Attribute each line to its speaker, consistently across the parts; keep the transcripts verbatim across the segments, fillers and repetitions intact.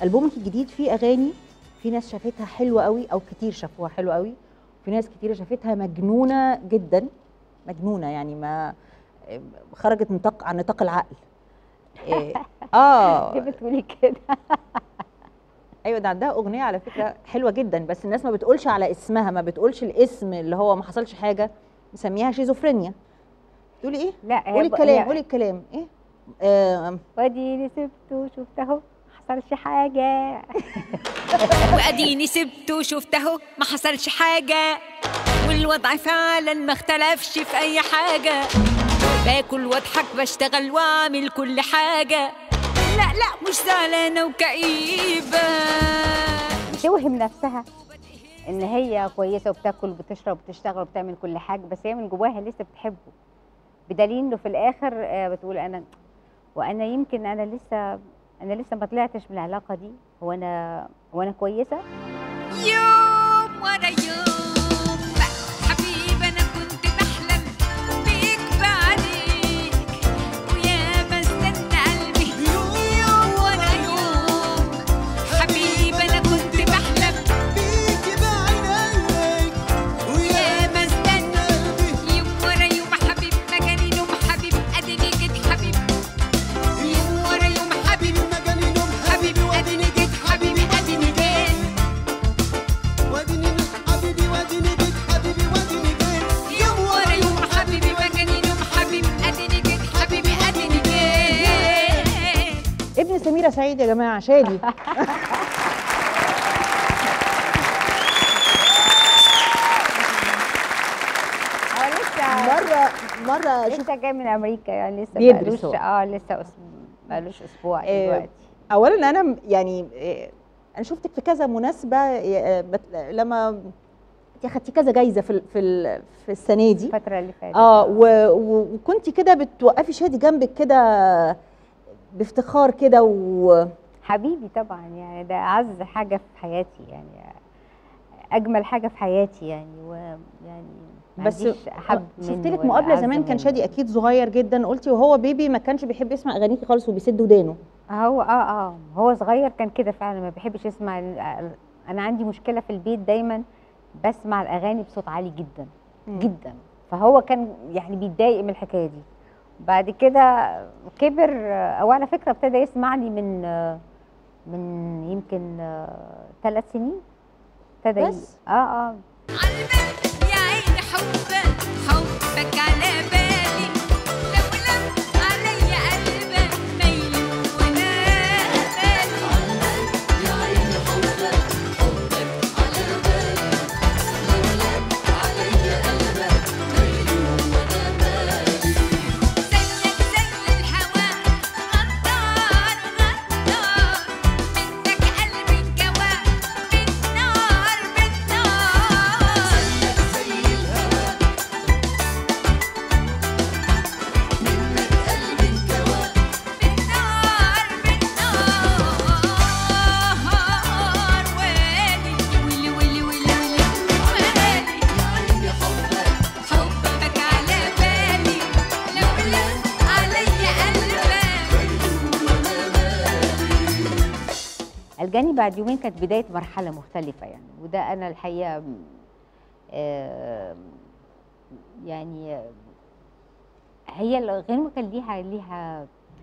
Speaker 1: البومك الجديد فيه اغاني في ناس شافتها حلوه قوي او كتير شافوها حلوه قوي، وفي ناس كتير شافتها مجنونه جدا، مجنونه يعني ما خرجت نطاق عن نطاق العقل. إيه اه
Speaker 2: ليه بتقولي كده؟
Speaker 1: ايوه ده عندها اغنيه على فكره حلوه جدا، بس الناس ما بتقولش على اسمها، ما بتقولش الاسم اللي هو ما حصلش حاجه، مسميها شيزوفرينيا. تقولي ايه؟
Speaker 2: لا
Speaker 1: قولي الكلام، قولي الكلام ايه؟ آه
Speaker 2: واديني سبته وشفت اهو ما حصلش حاجه.
Speaker 3: واديني سبته وشفت اهو ما حصلش حاجه، والوضع فعلا ما اختلفش في اي حاجه، باكل واضحك بشتغل واعمل كل حاجه، لا لا مش زعلانه وكئيبه.
Speaker 2: بتوهم نفسها ان هي كويسه وبتاكل وبتشرب وبتشتغل وبتعمل كل حاجه، بس هي من جواها لسه بتحبه، بدليل انه في الاخر بتقول انا وانا يمكن انا لسه انا لسه ما طلعتش من العلاقه دي، هو انا هو انا كويسه.
Speaker 3: يوم ورا يوم حبيبي انا كنت بحلم بيك بعديك، ويا ما استنى قلبي يوم ورا يوم حبيبي انا كنت بحلم بيك بعينيك، ويا ما استنى يوم ورا يوم حبيب مجانين وحبيب اديني جيت حبيب، يوم ورا يوم حبيب مجانين وحبيب اديني جيت حبيبي اديني جيت
Speaker 4: واديني حبيبي واديني جيت حبيبي واديني جيت
Speaker 3: يوم ورا يوم حبيبي مجانين وحبيب اديني جيت حبيبي اديني جيت.
Speaker 1: ابن سميرة سعيد يا جماعه شادي.
Speaker 2: اه لسه
Speaker 1: مره مره
Speaker 2: لسه جاي من امريكا، يعني لسه
Speaker 1: بيدرس
Speaker 2: بقالوش
Speaker 1: هو.
Speaker 2: اه لسه أسبوع بقالوش اسبوع
Speaker 1: إيه،
Speaker 2: دلوقتي.
Speaker 1: اولا انا يعني إيه، انا شفتك في كذا مناسبه إيه، بت- لما انت اخدتي كذا جايزه في ال- في ال- في السنه دي
Speaker 2: الفتره اللي فاتت
Speaker 1: اه و- و- وكنت كده بتوقفي شادي جنبك كده بافتخار كده و
Speaker 2: حبيبي طبعا، يعني ده اعز حاجه في حياتي، يعني اجمل حاجه في حياتي يعني، ويعني ما
Speaker 1: بس
Speaker 2: عنديش احب
Speaker 1: شفت
Speaker 2: منه
Speaker 1: لك
Speaker 2: ولا
Speaker 1: مقابله
Speaker 2: أعز
Speaker 1: زمان كان
Speaker 2: منه.
Speaker 1: شادي اكيد صغير جدا، قلتي وهو بيبي ما كانش بيحب يسمع اغانيكي خالص وبيسد ودانه.
Speaker 2: هو اه اه هو صغير كان كده فعلا، ما بيحبش يسمع ال- انا عندي مشكله في البيت، دايما بسمع الاغاني بصوت عالي جدا
Speaker 1: مم.
Speaker 2: جدا، فهو كان يعني بيتضايق من الحكايه دي. بعد كده كبر، او على فكره ابتدى يسمعني من من يمكن ثلاث سنين ابتدى ي-
Speaker 1: بس؟
Speaker 2: اه اه
Speaker 3: عالبال يا عيني حبك حبك على بالي، لو لم عليا قلبك ميل وانا بالي، يا عيني حبك حبك على بالي، لو لم عليا قلبك ميل وانا بالي، زيك زي الهوا غدار غدار، منك قلبي انجوى بالنار بالنار، زيك زي الهوا منك قلبي انجوى بالنار بالنار، ويلي ويلي ويلي ويلي ويلي يا عيني حبك حبك على بالي، لو لم عليا قلبك.
Speaker 2: الجاني بعد يومين كانت بدايه مرحله مختلفه يعني، وده انا الحقيقه آه يعني آه، هي الغنوه كان ليها ليها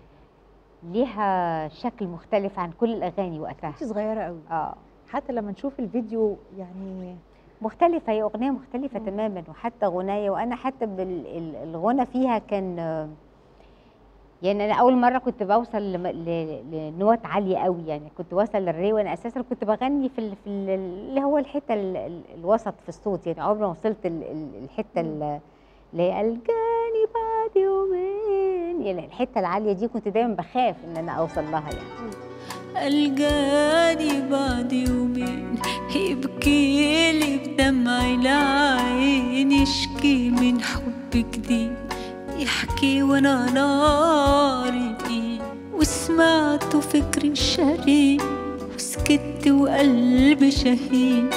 Speaker 2: ليها شكل مختلف عن كل الاغاني وقتها.
Speaker 1: انت صغيره قوي،
Speaker 2: اه
Speaker 1: حتى لما نشوف الفيديو يعني
Speaker 2: مختلفه، هي اغنيه مختلفه تماما، وحتى غنايه، وانا حتى بالغنى فيها كان آه، يعني انا اول مره كنت بوصل لم- ل- لنوت عاليه قوي، يعني كنت واصل للري، وانا اساسا كنت بغني في ال- في ال- اللي هو الحته ال- ال- الوسط في الصوت، يعني عمري ما وصلت ال- ال- الحته ال- اللي هي الجاني بعد يومين، يعني الحته العاليه دي كنت دايما بخاف ان انا اوصل لها يعني.
Speaker 3: الجاني بعد يومين يبكي لي بدمع العين، يشكي من حب جديد، يحكي وانا ناري فيه، وسمعته فكر شريد، وسكت وقلبي شهيد.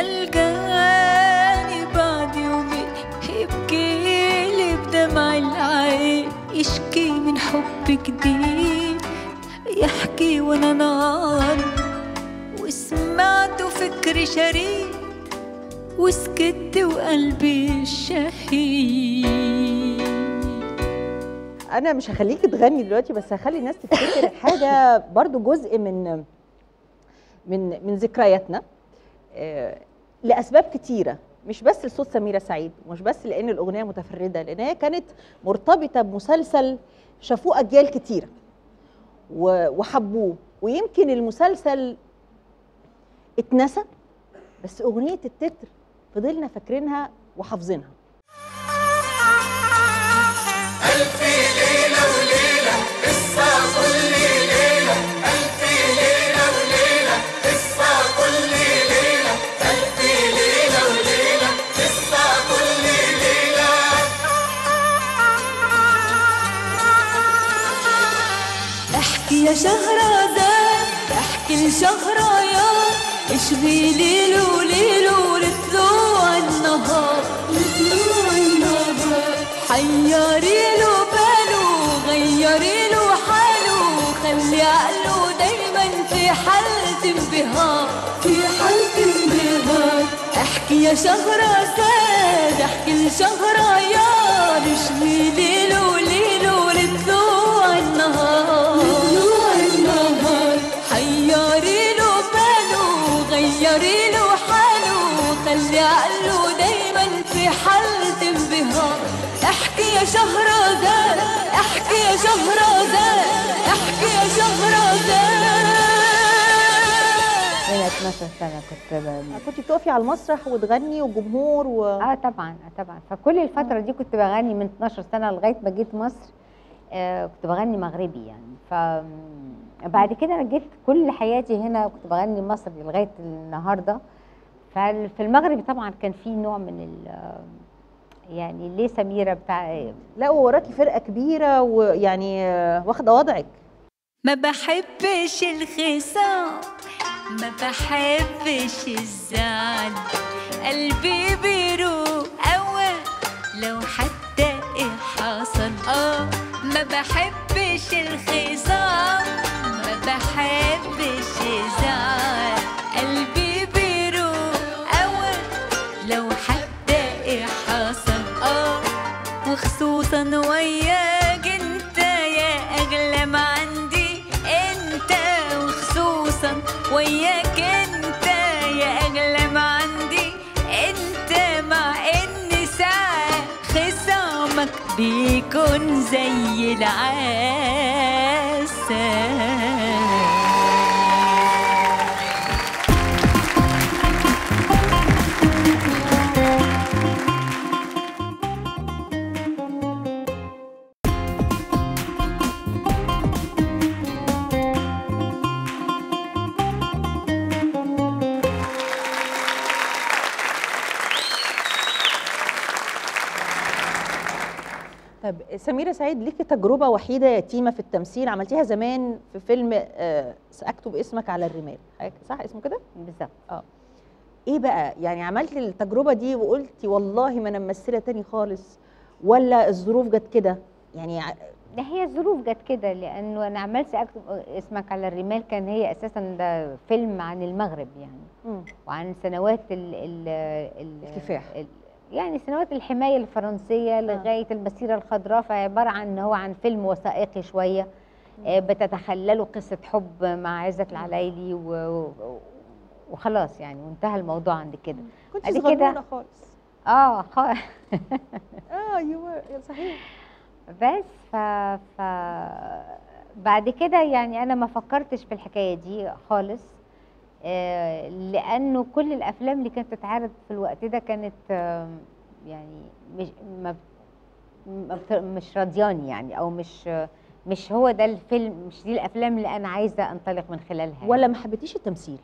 Speaker 3: الجاني بعد يومين يبكي لي بدمع العين، يشكي من حب جديد، يحكي وانا نار سمعت فكري شريد وسكت وقلبي الشهيد.
Speaker 1: انا مش هخليكي تغني دلوقتي، بس هخلي الناس تفتكر حاجه برضو جزء من من من ذكرياتنا آه، لاسباب كتيره، مش بس لصوت سميرة سعيد، ومش بس لان الاغنيه متفرده، لان هي كانت مرتبطه بمسلسل شافوه اجيال كتيره وحبوه، ويمكن المسلسل اتنسى بس اغنيه التتر فضلنا فاكرينها وحافظينها.
Speaker 4: ألف ليلة وليلة قصة كل ليلة، ألف ليلة وليلة قصة كل ليلة، ألف ليلة وليلة قصة كل ليلة.
Speaker 3: احكي يا شهرزاد احكي لشهريار، اشغلي ليل وليل ولطلوع النهار، لطلوع النهار حيري له باله غيري له حاله، خلي عقله دايما في حالة انبهار، في حالة انبهار. احكي يا شهرزاد احكي لشهريار، اشغلي ليل وليل ولطلوع النهار، لطلوع النهار حيري له باله غيري له حاله، خلي عقله دايما في حالة انبهار. احكي يا شهرزاد احكي يا شهرزاد احكي يا شهرزاد.
Speaker 2: من اتناشر سنه كنت ب-
Speaker 1: كنت بتقفي على المسرح وتغني وجمهور و...
Speaker 2: اه طبعا آه طبعا، فكل الفتره دي كنت بغني من اتناشر سنه لغايه ما جيت مصر. آه كنت بغني مغربي يعني، ف بعد كده انا جيت كل حياتي هنا كنت بغني مصري لغايه النهارده. ففي المغرب طبعا كان في نوع من ال يعني ليه سميرة بتاع
Speaker 1: لا ووراكي فرقه كبيره ويعني آه، واخده وضعك.
Speaker 3: ما بحبش الخصام ما بحبش الزعل، قلبي بيروق أوى لو حتى إيه حصل. اه ما بحبش الخصام ما بحبش الزعل، قلبي بيروق أوى لو حتى إيه حصل. اه وخصوصا وياك انت يا اغلى ما عندي، انت وخصوصا وياك انت يا اغلى ما عندي، انت مع ان ساعة خصامك بيكون زي العسل.
Speaker 1: طب سميرة سعيد ليكي تجربه وحيده يتيمه في التمثيل، عملتيها زمان في فيلم آه، ساكتب اسمك على الرمال، صح اسمه كده؟
Speaker 2: بالظبط.
Speaker 1: اه ايه بقى يعني عملتي التجربه دي وقلتي والله ما انا ممثله تاني خالص، ولا الظروف جت كده يعني؟
Speaker 2: ده هي الظروف جت كده، لانه انا عملت اكتب اسمك على الرمال كان هي اساسا ده فيلم عن المغرب يعني،
Speaker 1: مم.
Speaker 2: وعن سنوات ال ال ال
Speaker 1: الكفاح.
Speaker 2: ال يعني سنوات الحمايه الفرنسيه لغايه المسيره الخضراء، فعباره عن ان هو عن فيلم وثائقي شويه آه، بتتخلله قصه حب مع عزت العلايلي و- و- وخلاص يعني وانتهى الموضوع عند كده.
Speaker 1: كنت
Speaker 2: بعد
Speaker 1: صغنونه
Speaker 2: كده
Speaker 1: خالص.
Speaker 2: اه خ...
Speaker 1: اه ايوه صحيح.
Speaker 2: بس ف... ف بعد كده يعني انا ما فكرتش في الحكايه دي خالص، آه، لانه كل الافلام اللي كانت بتتعرض في الوقت ده كانت آه، يعني مش ما بت- ما بت- مش راضياني يعني، او مش مش هو ده الفيلم، مش دي الافلام اللي انا عايزه انطلق من خلالها
Speaker 1: ولا
Speaker 2: يعني.
Speaker 1: ما حبيتيش التمثيل؟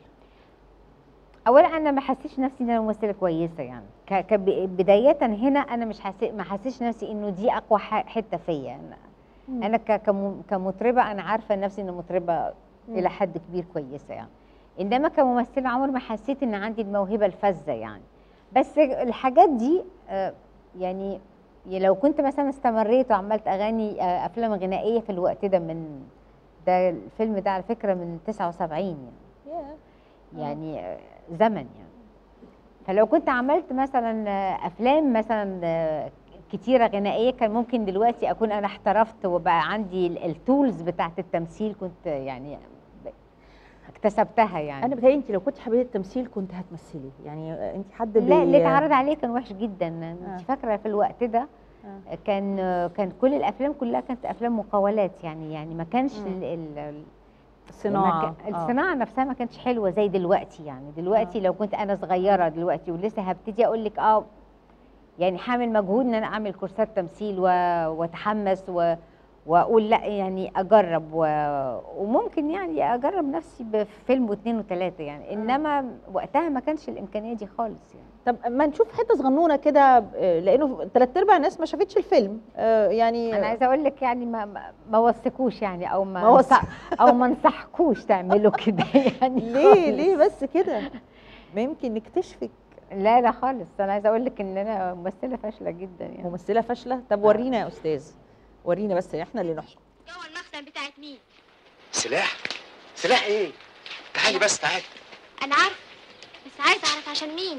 Speaker 2: اولا انا ما حسيتش نفسي ان انا ممثله كويسه يعني، ك- كب- بدايه هنا انا مش حسيت ما حسيتش نفسي انه دي اقوى ح- حته فيا انا.
Speaker 1: مم.
Speaker 2: انا ك- كم- كمطربه انا عارفه نفسي ان مطربه
Speaker 1: مم.
Speaker 2: الى حد كبير كويسه يعني، انما كممثله عمر ما حسيت ان عندي الموهبه الفذه يعني. بس الحاجات دي آه، يعني لو كنت مثلا استمريت وعملت اغاني آه، افلام غنائيه في الوقت ده، من ده الفيلم ده على فكره من تسعة وسبعين يعني،
Speaker 1: ياه.
Speaker 2: يعني آه، زمن يعني. فلو كنت عملت مثلا آه، افلام مثلا آه، كتيره غنائيه، كان ممكن دلوقتي اكون انا احترفت وبقى عندي التولز بتاعت التمثيل، كنت يعني اكتسبتها يعني.
Speaker 1: انا بتهيألي انت لو كنت حبيتي التمثيل كنت هتمثلي، يعني انت حد
Speaker 2: لا،
Speaker 1: بي-
Speaker 2: اللي اتعرض عليه كان وحش جدا.
Speaker 1: آه.
Speaker 2: انت فاكره في الوقت ده
Speaker 1: آه.
Speaker 2: كان كان كل الافلام كلها كانت افلام مقاولات يعني، يعني ما كانش
Speaker 1: مم.
Speaker 2: ال ال
Speaker 1: الصناعه
Speaker 2: المك... الصناعه نفسها ما كانتش حلوه زي دلوقتي يعني. دلوقتي
Speaker 1: آه.
Speaker 2: لو كنت انا صغيره دلوقتي ولسه هبتدي اقول لك اه يعني حامل مجهود ان انا اعمل كورسات تمثيل و... واتحمس و... واقول لا يعني اجرب و... وممكن يعني اجرب نفسي بفيلم واثنين وثلاثه يعني، انما وقتها ما كانش الامكانيه دي خالص يعني.
Speaker 1: طب ما نشوف حته صغنونه كده، آه، لانه ثلاث ارباع الناس ما شافتش الفيلم، آه، يعني
Speaker 2: انا عايزه اقول لك يعني ما ما- ما وثقوش يعني، او ما,
Speaker 1: ما وث-
Speaker 2: انصح- او ما انصحكوش تعملوا كده يعني.
Speaker 1: ليه
Speaker 2: خالص.
Speaker 1: ليه بس كده؟ ما يمكن نكتشفك
Speaker 2: لا لا خالص، انا عايزه اقول لك ان انا ممثله فاشله جدا يعني.
Speaker 1: ممثله فاشله. طب ورينا يا استاذ، ورينا بس احنا اللي نحكم.
Speaker 5: جوه المخزن بتاعت مين؟
Speaker 6: سلاح؟ سلاح ايه؟ تعالي بس تعالي.
Speaker 5: انا عارفه، بس عايزه اعرف عشان مين.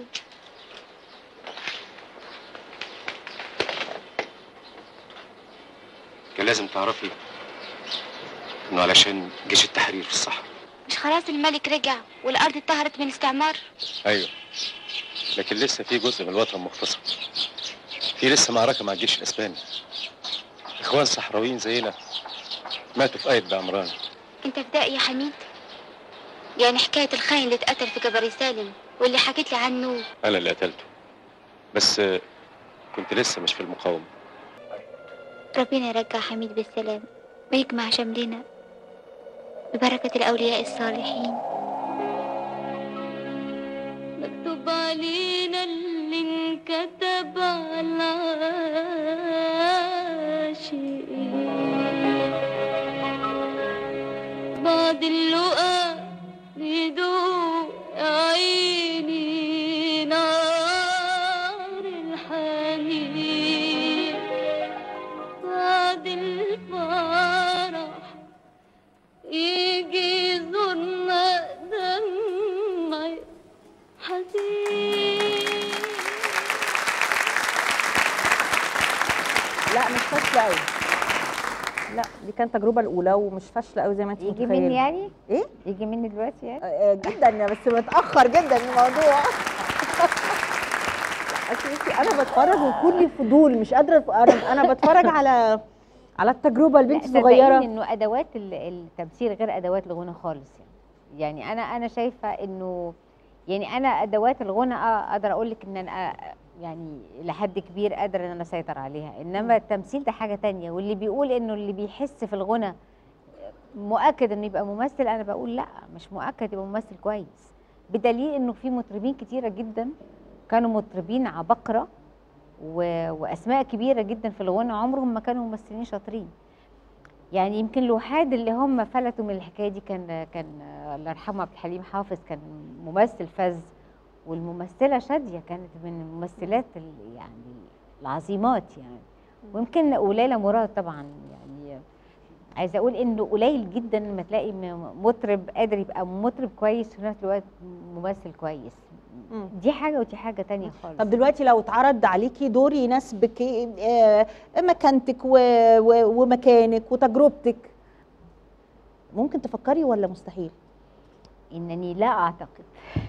Speaker 6: كان لازم تعرفي انه علشان جيش التحرير في الصحراء.
Speaker 5: مش خلاص الملك رجع والارض اتطهرت من الاستعمار؟
Speaker 6: ايوه، لكن لسه في جزء من الوطن مغتصب. في لسه معركه مع الجيش الاسباني. اخوان صحراويين زينا ماتوا في قايد بعمران.
Speaker 5: انت فدائي يا حميد؟ يعني حكايه الخاين اللي اتقتل في جبل سالم واللي حكيت لي عنه
Speaker 6: انا اللي قتلته، بس آه، كنت لسه مش في المقاومه.
Speaker 5: ربنا يرجع حميد بالسلام ويجمع شملنا ببركه الاولياء الصالحين. مكتوب علينا اللي انكتب على بعد اللقا بيدوق عيني نار الحنين بعد الفرح يجي يزورنا دمع حزين.
Speaker 1: لا مش فاشله قوي، لا دي كانت التجربه الاولى ومش فاشله قوي زي ما انت
Speaker 2: يجي
Speaker 1: متخيله.
Speaker 2: مني يعني؟
Speaker 1: ايه؟
Speaker 2: يجي مني دلوقتي يعني؟
Speaker 1: آه، جدا، بس متاخر جدا الموضوع. أصل بصي انا بتفرج وكلي فضول، مش قادره أف- انا انا بتفرج على على التجربه البنت
Speaker 2: لا، صدقيني
Speaker 1: الصغيره.
Speaker 2: انه ادوات ال- التمثيل غير ادوات الغنى خالص يعني. يعني انا انا شايفه انه يعني انا ادوات الغنى اه اقدر اقول لك ان انا آه يعني لحد كبير قادره ان انا اسيطر عليها، انما التمثيل ده حاجه تانية. واللي بيقول انه اللي بيحس في الغنى مؤكد انه يبقى ممثل، انا بقول لا، مش مؤكد يبقى ممثل كويس، بدليل انه في مطربين كتيره جدا كانوا مطربين عبقره و... واسماء كبيره جدا في الغنى عمرهم ما كانوا ممثلين شاطرين. يعني يمكن الوحيد اللي هم فلتوا من الحكايه دي كان كان الله يرحمه عبد الحليم حافظ، كان ممثل فذ، والممثله شاديه كانت من الممثلات ال- يعني العظيمات يعني. ويمكن وليلى مراد طبعا يعني. عايزه اقول انه قليل جدا ما تلاقي م- مطرب قادر يبقى مطرب كويس وفي نفس الوقت ممثل كويس.
Speaker 1: مم.
Speaker 2: دي حاجه ودي حاجه تانية خالص.
Speaker 1: طب دلوقتي لو اتعرض عليكي دور يناسبك، آه، مكانتك و... و... ومكانك وتجربتك، ممكن تفكري ولا مستحيل؟
Speaker 2: انني لا اعتقد.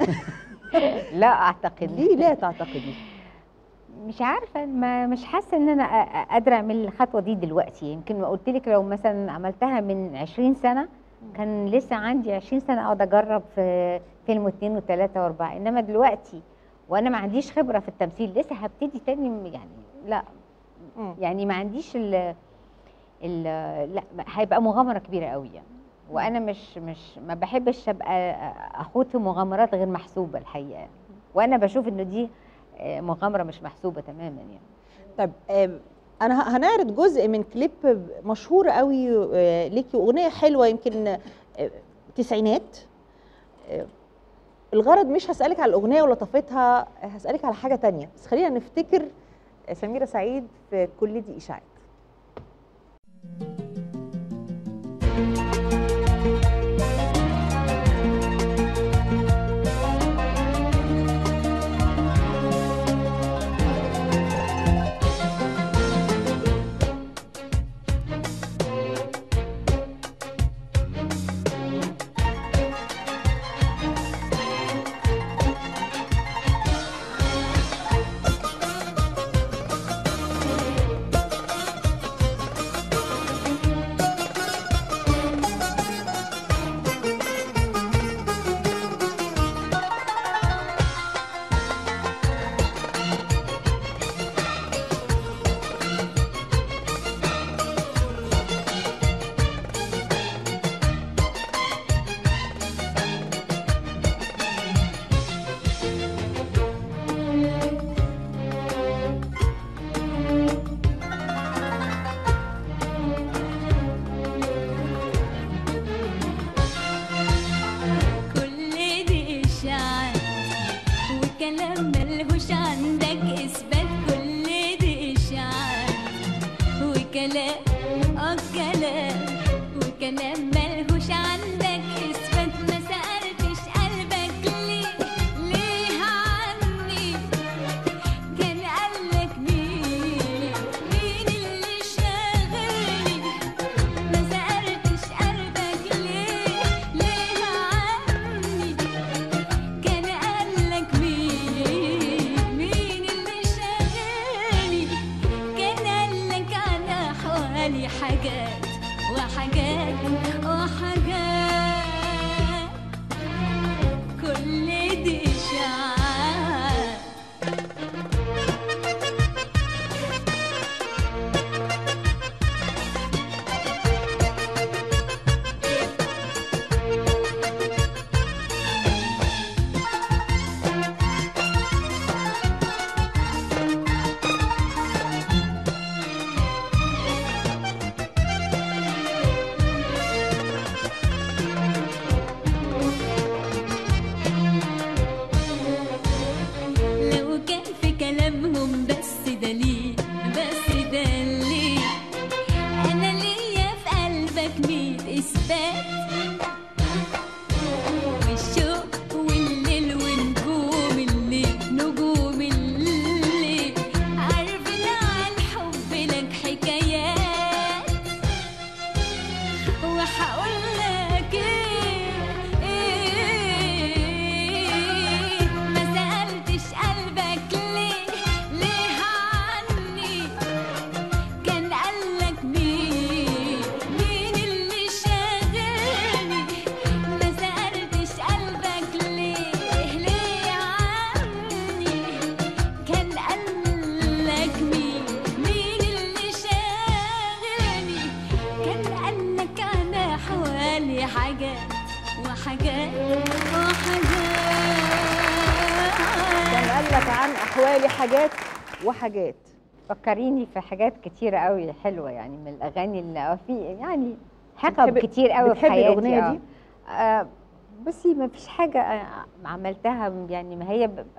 Speaker 2: لا اعتقد.
Speaker 1: ليه لا تعتقدي؟
Speaker 2: مش عارفه، ما مش حاسه ان انا أ- أ- قادره اعمل الخطوه دي دلوقتي. يمكن ما قلت لك لو مثلا عملتها من عشرين سنه كان لسه عندي عشرين سنه اقعد اجرب في فيلم واثنين وثلاثه واربعه، انما دلوقتي وانا ما عنديش خبره في التمثيل لسه هبتدي تاني يعني. لا
Speaker 1: مم.
Speaker 2: يعني ما عنديش ال ال لا هيبقى مغامره كبيره قوي يعني. وانا مش مش ما بحبش ابقى اخوض في مغامرات غير محسوبه الحقيقه يعني. وانا بشوف انه دي آه، مغامره مش محسوبه تماما يعني.
Speaker 1: طب آم، انا ه- هنعرض جزء من كليب مشهور قوي آه، ليكي، اغنيه حلوه يمكن آه، تسعينات. آه، الغرض مش هسألك على الاغنيه ولطافتها، هسألك على حاجه تانية، بس خلينا نفتكر سميرة سعيد في كل دي اشاعات.
Speaker 3: ملهوش عندك اثبات، كل دي اشاعات وكلام، اه كلام وكلام ملهوش عندك اثبات. ما سألتش قلبك ليه ليه عني، كان قالك مين مين اللي شاغلني. ما سألتش قلبك ليه ليه عني، كان قالك مين مين اللي شاغلني. كان قالك على حوالي حاجات وحاجات وحاجات، كل دي إشاعات. لو كان في كلامهم بس دليل، بس دليل، أنا ليا في قلبك ميت إثبات. والشوق والليل ونجوم الليل، نجوم الليل، عارفين عن حب لك حكايات. وهقول لك إيه إيه، ما سألتش قلبك ليه ليه عني، كان قالك مين مين اللي شاغلني. ما سألتش قلبك ليه ليه عني، كان قالك مين مين اللي شاغلني. كان قالك على حوالي حاجات وحاجات وحاجات.
Speaker 1: كان قال لك عن احوالي حاجات وحاجات.
Speaker 2: فكريني في حاجات كتيرة قوي حلوة يعني من الأغاني اللي في يعني حقب
Speaker 1: بتحبي-
Speaker 2: كتير قوي في
Speaker 1: بتحبي
Speaker 2: حياتي.
Speaker 1: الأغنية
Speaker 2: آه.
Speaker 1: دي؟
Speaker 2: آه بصي ما فيش حاجة آه، عملتها يعني، ما هي ب-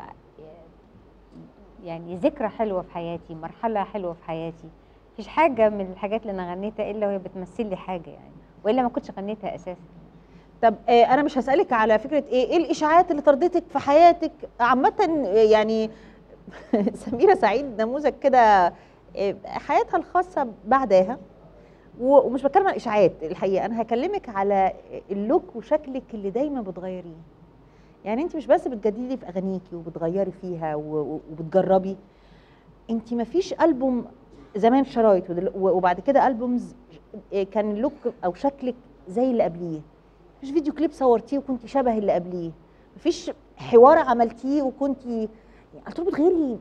Speaker 2: يعني ذكرى حلوة في حياتي، مرحلة حلوة في حياتي. مفيش حاجة من الحاجات اللي أنا غنيتها إلا وهي بتمثل لي حاجة يعني، وإلا ما كنتش غنيتها أساسا.
Speaker 1: طب آه، انا مش هسالك على فكره ايه ايه الاشاعات اللي طردتك في حياتك عامه، آه، يعني سميرة سعيد نموذج كده، آه، حياتها الخاصه بعدها، و- ومش بتكلم عن الاشاعات الحقيقه، انا هكلمك على اللوك وشكلك اللي دايما بتغيريه. يعني انت مش بس بتجددي في اغانيكي وبتغيري فيها و- و- وبتجربي، انت ما فيش البوم زمان شرايط ودل- وبعد كده البومز آه، كان لوك او شكلك زي اللي قبليه. مفيش فيديو كليب صورتيه وكنت شبه اللي قبليه، مفيش حوار عملتيه وكنت يعني على طول بتغيري.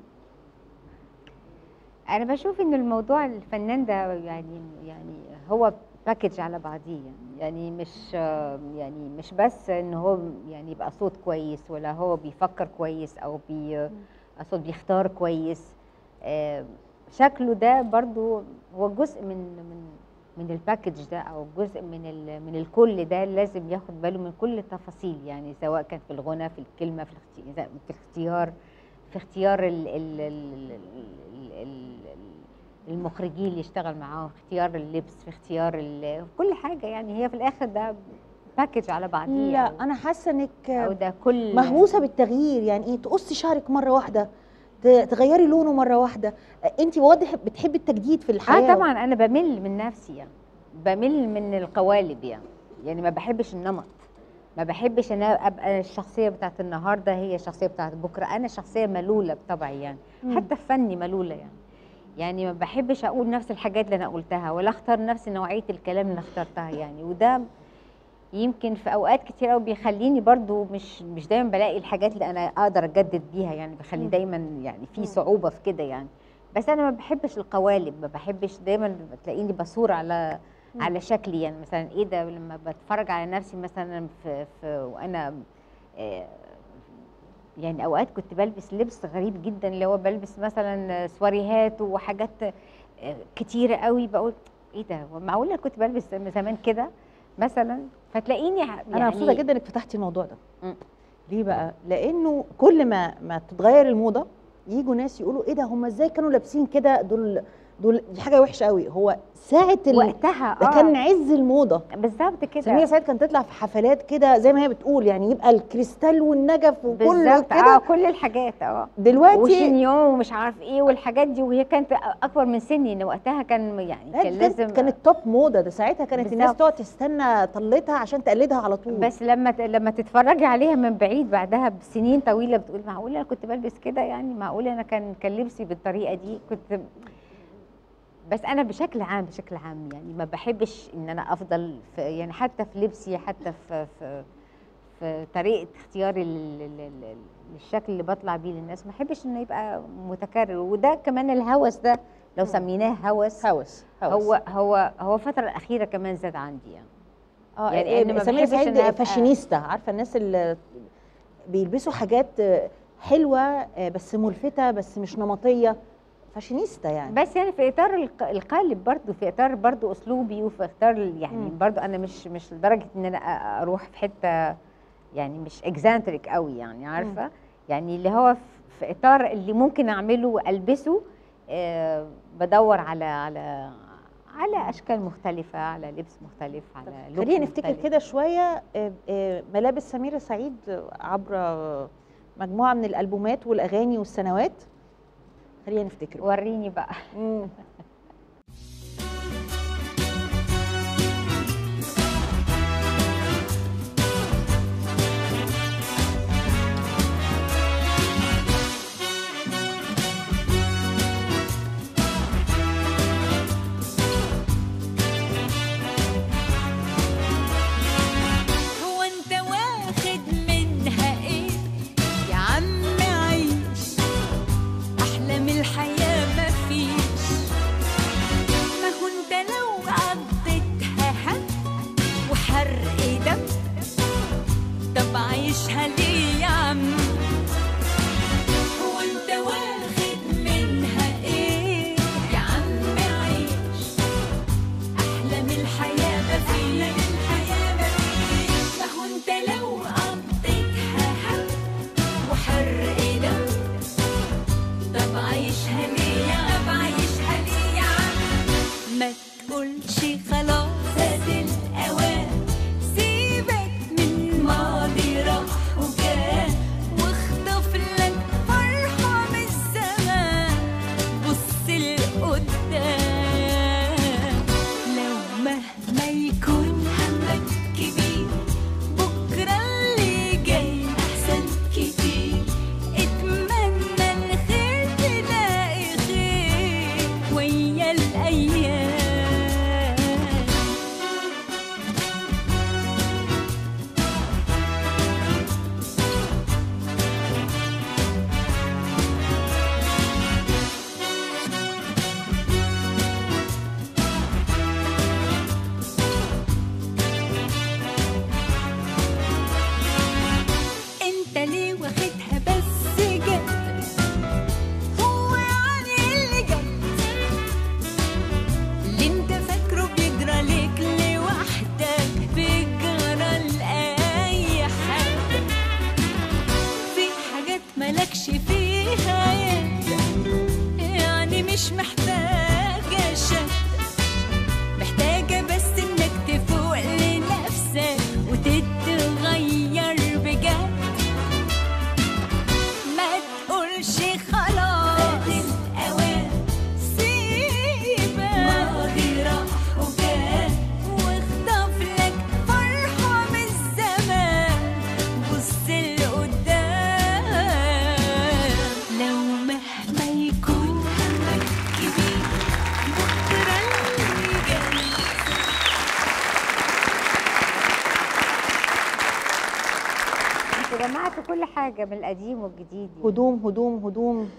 Speaker 2: أنا بشوف إن الموضوع الفنان ده يعني يعني هو باكج على بعضيه يعني, يعني مش آه، يعني مش بس إن هو يعني يبقى صوت كويس، ولا هو بيفكر كويس أو بي أقصد بيختار كويس. آه، شكله ده برضو هو جزء من من من الباكج ده، او جزء من ال من الكل ده، لازم ياخد باله من كل التفاصيل يعني، سواء كان في الغنى، في الكلمه، في الاختيار في اختيار في اختيار ال ال ال ال المخرجين اللي يشتغل معاهم، في اختيار اللبس، في اختيار ال- كل حاجه يعني. هي في الاخر ده باكج على بعضيه.
Speaker 1: لا
Speaker 2: أو-
Speaker 1: انا حاسه انك
Speaker 2: او ده كل
Speaker 1: مهووسه بالتغيير، يعني ايه تقصي شعرك مره واحده، ت- تغيري لونه مره واحده، انت واضح بتحبي التجديد في الحياه.
Speaker 2: اه طبعا انا بمل من نفسي يعني، بمل من القوالب يعني يعني ما بحبش النمط، ما بحبش انا ابقى الشخصيه بتاعت النهارده هي الشخصيه بتاعت بكره. انا شخصيه ملوله بطبعي يعني،
Speaker 1: مم.
Speaker 2: حتى في فني ملوله يعني يعني ما بحبش اقول نفس الحاجات اللي انا قلتها، ولا اختار نفس نوعيه الكلام اللي اخترتها يعني. وده يمكن في اوقات كتير قوي بيخليني برضو مش مش دايما بلاقي الحاجات اللي انا اقدر اجدد بيها يعني، بيخلي
Speaker 1: مم.
Speaker 2: دايما يعني في
Speaker 1: مم.
Speaker 2: صعوبه في كده يعني. بس انا ما بحبش القوالب، ما بحبش دايما تلاقيني بصور على
Speaker 1: مم.
Speaker 2: على شكلي يعني. مثلا ايه ده لما بتفرج على نفسي مثلا في, في وانا آه، يعني اوقات كنت بلبس لبس غريب جدا، اللي هو بلبس مثلا سواريهات وحاجات آه، كتيره قوي، بقول ايه ده، هو معقوله كنت بلبس زمان كده مثلا؟ فتلاقيني يعني
Speaker 1: انا مبسوطه جدا انك فتحتي الموضوع ده.
Speaker 2: مم.
Speaker 1: ليه بقى؟ لانه كل ما ما تتغير الموضه يجوا ناس يقولوا ايه ده، هم ازاي كانوا لابسين كده، دول دول دي حاجه وحشه قوي. هو ساعه ال...
Speaker 2: وقتها
Speaker 1: ده كان عز الموضه.
Speaker 2: بالظبط كده.
Speaker 1: سميرة سعيد كانت تطلع في حفلات كده زي ما هي بتقول، يعني يبقى الكريستال والنجف وكله
Speaker 2: بالظبط
Speaker 1: كده.
Speaker 2: اه كل الحاجات اه
Speaker 1: دلوقتي
Speaker 2: وشينيون ومش عارف ايه والحاجات دي، وهي كانت اكبر من سني، ان وقتها كان يعني
Speaker 1: لا،
Speaker 2: كان
Speaker 1: دي
Speaker 2: لازم
Speaker 1: كانت كانت توب موضه، ده ساعتها كانت الناس
Speaker 2: بالظبط.
Speaker 1: تقعد تستنى طلتها عشان تقلدها على طول.
Speaker 2: بس لما ت- لما تتفرجي عليها من بعيد بعدها بسنين طويله بتقول معقوله انا كنت بلبس كده، يعني معقوله انا كان كان لبسي بالطريقه دي كنت. بس انا بشكل عام بشكل عام يعني ما بحبش ان انا افضل في يعني حتى في لبسي، حتى في في, في طريقه اختياري لل- لل- لل- للشكل اللي بطلع بيه للناس، ما بحبش انه يبقى متكرر. وده كمان الهوس ده لو سميناه هوس
Speaker 1: هوس هوس
Speaker 2: هو هو هو الفتره الاخيره كمان زاد عندي يعني.
Speaker 1: اه
Speaker 2: يعني
Speaker 1: يعني
Speaker 2: إن ما
Speaker 1: سميرة
Speaker 2: بحبش
Speaker 1: سعيد
Speaker 2: إنها أبقى-
Speaker 1: فاشينيستا، عارفه الناس اللي بيلبسوا حاجات حلوه بس ملفته بس مش نمطيه، فاشينيستا يعني.
Speaker 2: بس يعني في اطار الق- القالب برضو، في اطار برضو اسلوبي، وفي اطار ال- يعني
Speaker 1: مم.
Speaker 2: برضو انا مش مش لدرجه ان انا أ- اروح في حته يعني مش اكزانتريك قوي يعني عارفه. يعني اللي هو في- في اطار اللي ممكن اعمله والبسه. آه بدور على على على اشكال مختلفه، على لبس مختلف، على لوك
Speaker 1: خلينا نفتكر
Speaker 2: مختلف.
Speaker 1: كده شويه آه، آه، ملابس سميرة سعيد عبر مجموعه من الالبومات والاغاني والسنوات. خلينا نفتكر.
Speaker 2: وريني بقى.
Speaker 1: مم.
Speaker 3: هو انت واخد منها ايه يا عم؟ عيش احلى من الحياه مفيش. ما هو انت لو قضيتها هم وحرق دم، طب عيشها ليه يا عم؟ هو انت واخد منها ايه يا عم؟ عيش احلى من الحياه مفيش. ما هو انت لو قضيتها هم وحرق دم، طب عيشها ليه يا عم؟ عيشها ليه يا عم؟ ما تقولش خلاص فات الاوان، سيبك من ماضي راح وجاه، واخطف لك فرحه من الزمان، بص لقدام. لو مهما يكون همك كبير، بكره اللي جاي احسن كتير. اتمنى الخير تلاقي خير ويا الايام. انت ليه واخدها بس جد؟ هو يعني اللي جد اللي انت فاكره بيجرى ليك لوحدك بيجرى لأي حد. في حاجات مالكش فيها يد، يعني مش محتاجة شد، محتاجة بس انك تفوق لنفسك وتتغير بجد. ما تقولش خلاص الأوان، سيبك ماضي راح وجاه، واخطف لك فرحة من الزمان، بص لقدام. لو مهما يكون همك كبير، بكرة اللي جاي.
Speaker 2: انتوا جمعتوا كل حاجه من القديم والجديد يعني.
Speaker 1: هدوم هدوم هدوم.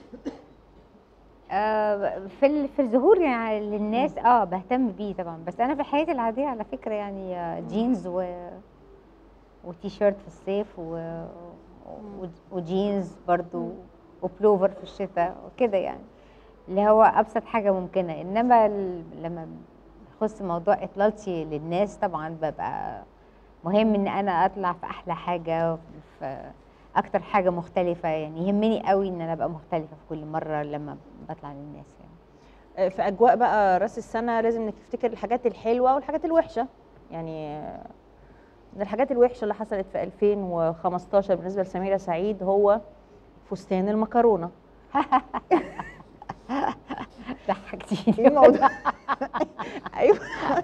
Speaker 2: آه، في ال- في الظهور يعني للناس اه بهتم بيه طبعا، بس انا في حياتي العاديه على فكره يعني آه، جينز و وتي شيرت في الصيف و... و... وجينز برضو وبلوفر في الشتاء وكده يعني، اللي هو ابسط حاجه ممكنه. انما ال... لما يخص موضوع اطلالتي للناس طبعا ببقى مهم ان انا اطلع في احلى حاجه، في اكتر حاجه مختلفه، يعني يهمني قوي ان انا ابقى مختلفه في كل مره لما بطلع للناس يعني.
Speaker 1: في اجواء بقى راس السنه لازم انك تفتكر الحاجات الحلوه والحاجات الوحشه. يعني من الحاجات الوحشه اللي حصلت في ألفين وخمستاشر بالنسبه لسميرة سعيد هو فستان المكرونه.
Speaker 2: ضحكتيني.
Speaker 1: ايه الموضوع؟ ايوه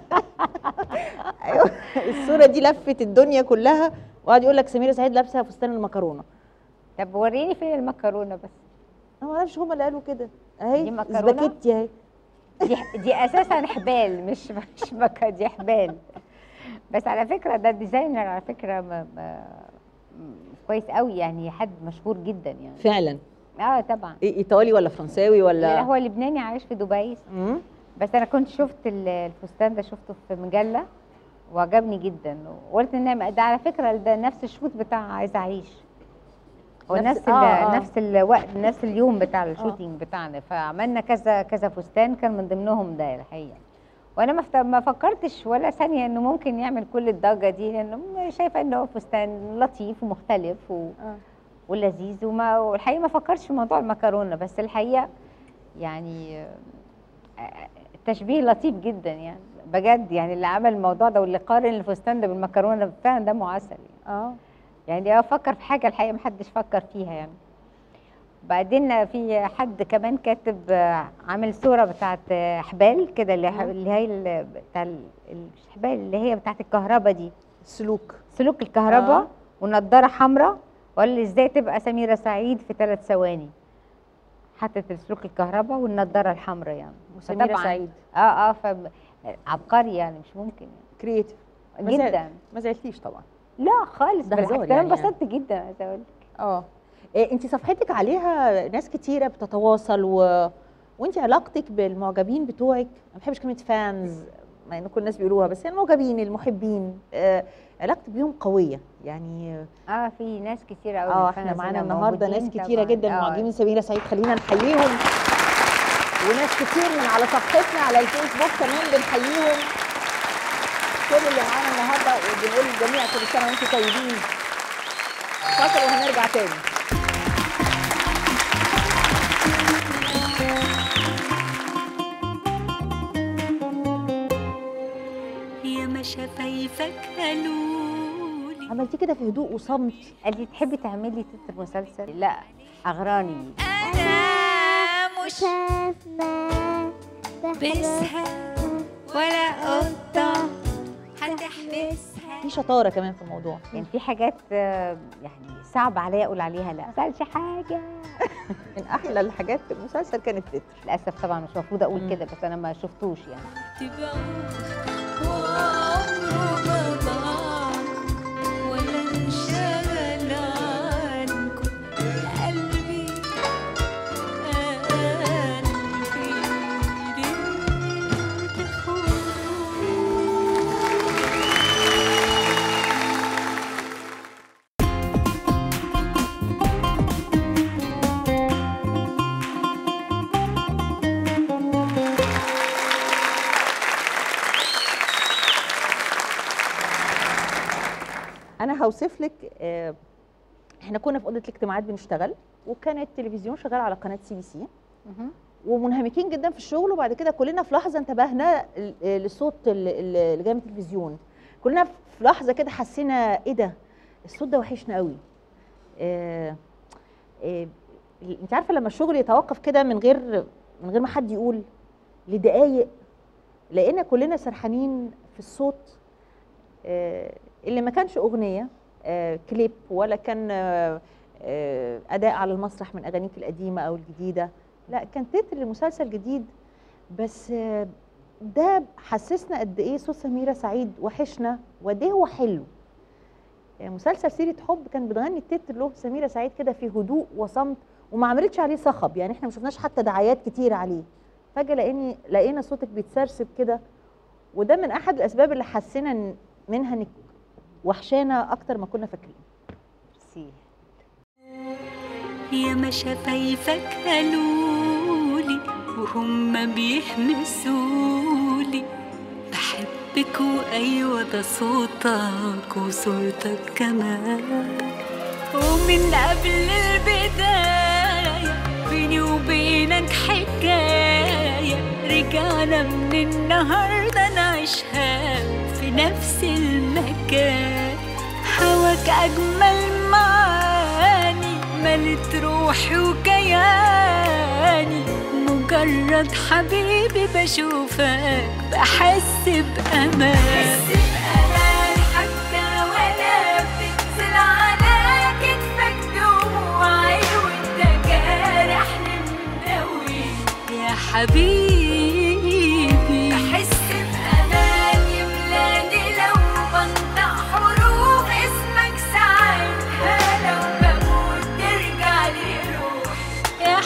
Speaker 1: ايوه الصوره دي لفت الدنيا كلها وقعد يقول لك سميرة سعيد لابسه فستان المكرونه.
Speaker 2: طب وريني فين المكرونه بس.
Speaker 1: انا ما اعرفش هم اللي قالوا كده.
Speaker 2: دي
Speaker 1: اهي
Speaker 2: مكرونة؟
Speaker 1: سباكيتي اهي.
Speaker 2: دي دي اساسا حبال، مش مش مكه، دي حبال. بس على فكره ده الديزاينر على فكره ما ما كويس قوي، يعني حد مشهور جدا يعني.
Speaker 1: فعلا.
Speaker 2: اه طبعا.
Speaker 1: إيه، ايطالي ولا فرنساوي ولا؟
Speaker 2: لا هو لبناني عايش في دبي.
Speaker 1: امم
Speaker 2: بس انا كنت شفت ال- الفستان ده، شفته في مجله وعجبني جدا، وقلت ان ده على فكره ده نفس الشوت بتاع عايزه اعيش. هو
Speaker 1: نفس-
Speaker 2: نفس
Speaker 1: آه، آه.
Speaker 2: نفس الوقت، نفس اليوم بتاع الشوتينج بتاعنا، فعملنا كذا كذا فستان، كان من ضمنهم ده الحقيقه. وانا ما فت- ما فكرتش ولا ثانيه انه ممكن يعمل كل الضجه دي، لانه شايفه انه هو فستان لطيف ومختلف و...
Speaker 1: آه.
Speaker 2: ولذيذ، وما والحقيقه ما فكرتش في موضوع المكرونه، بس الحقيقه يعني آه، تشبيه لطيف جدا يعني بجد، يعني اللي عمل الموضوع ده واللي قارن الفستان ده بالمكرونه فعلا دمه عسل يعني.
Speaker 1: اه
Speaker 2: يعني افكر في حاجه الحقيقه ما حدش فكر فيها يعني. بعدين في حد كمان كاتب آه، عامل صوره بتاعت آه، حبال كده، اللي
Speaker 1: آه.
Speaker 2: اللي هي ال- بتاع ال- الحبال اللي هي بتاعت الكهرباء دي،
Speaker 1: سلوك.
Speaker 2: سلوك الكهرباء.
Speaker 1: آه.
Speaker 2: ونضاره حمراء، وقال لي ازاي تبقى سميرة سعيد في ثلاث ثواني. حطت السلوك الكهرباء والنضاره الحمراء يعني.
Speaker 1: وسميرة
Speaker 2: فطبعاً-
Speaker 1: سعيد.
Speaker 2: اه اه ف عبقري يعني، مش ممكن
Speaker 1: كرييتيف
Speaker 2: يعني. جدا.
Speaker 1: ما زعلتيش طبعا.
Speaker 2: لا خالص،
Speaker 1: ده
Speaker 2: بالعكس
Speaker 1: هزار
Speaker 2: انا
Speaker 1: يعني.
Speaker 2: انبسطت جدا عايزه اقول لك.
Speaker 1: اه إيه انت صفحتك عليها ناس كتيره بتتواصل و... وانت علاقتك بالمعجبين بتوعك، ما بحبش كلمه فانز مع ان كل الناس بيقولوها، بس يعني المعجبين المحبين آه علاقتك بيهم قويه يعني.
Speaker 2: اه في ناس كتيره قوي.
Speaker 1: اه احنا معانا النهارده ناس كتيره جدا معجبين سميرة سعيد، خلينا نحييهم. وناس كتير من على صفحتنا على الفيسبوك كمان بنحييهم. كل اللي معانا النهارده وبنقول للجميع كل سنه وانتم طيبين. فاصل وهنرجع تاني.
Speaker 3: يا ما شفايفك قالولي
Speaker 1: عملتي كده في هدوء وصمت.
Speaker 2: قال لي تحبي تعملي تتر مسلسل؟ لا اغراني.
Speaker 3: انا مش بسها ولا قطة هتحبسها.
Speaker 1: في شطاره كمان في الموضوع.
Speaker 2: يعني في حاجات آه، يعني صعب عليا اقول عليها لا، ما سالش حاجه.
Speaker 1: من احلى الحاجات في المسلسل كانت التتر.
Speaker 2: للاسف طبعا مش المفروض اقول
Speaker 1: مم.
Speaker 2: كده، بس انا ما شفتوش يعني.
Speaker 3: تبعوه وعمره ما ضاع ولا انشغل عنكم. قلبي قلبي ليه تخونوا.
Speaker 1: انا هوصف لك آه، احنا كنا في اوضه الاجتماعات بنشتغل، وكان التلفزيون شغال على قناه سي بي سي،
Speaker 2: مهم.
Speaker 1: ومنهمكين جدا في الشغل، وبعد كده كلنا في لحظه انتبهنا ل- للصوت ال- ال- اللي جاي من التلفزيون. كلنا في لحظه كده حسينا ايه ده، الصوت ده وحشنا قوي. آه آه انت عارفه لما الشغل يتوقف كده من غير من غير ما حد يقول لدقايق، لقينا كلنا سرحانين في الصوت آه اللي ما كانش اغنيه آه كليب، ولا كان آه آه اداء على المسرح من اغانيك القديمه او الجديده، لا كان تتر لمسلسل جديد. بس آه ده حسسنا قد ايه صوت سميرة سعيد وحشنا وقد ايه هو حلو. آه مسلسل سيرة حب كان بتغني التتر له سميرة سعيد كده في هدوء وصمت، وما عملتش عليه صخب، يعني احنا ما شفناش حتى دعايات كتير عليه. فجاه لقيني لقينا صوتك بيتسرسب كده، وده من احد الاسباب اللي حسينا إن منها انك وحشانا اكتر ما كنا فاكرين.
Speaker 2: ميرسي.
Speaker 3: يا ما شفايفك قالولي وهم بيحمسولي بحبك، وايوه ده صوتك وصورتك كمان، ومن قبل البداية بيني وبينك حكاية رجعنا من النهاردة نعيشها في نفس المكان. هواك أجمل معاني ملت روحي وكياني، مجرد حبيبي بشوفك بحس بأمان. بحس بأمان حتى ولا بتنزل على كتفك دموعي وانت جارحني مداوي يا حبيبي. بحس بأمان يملاني لو بنطق حروف اسمك ساعتها، لو بموت ترجع لي روح يا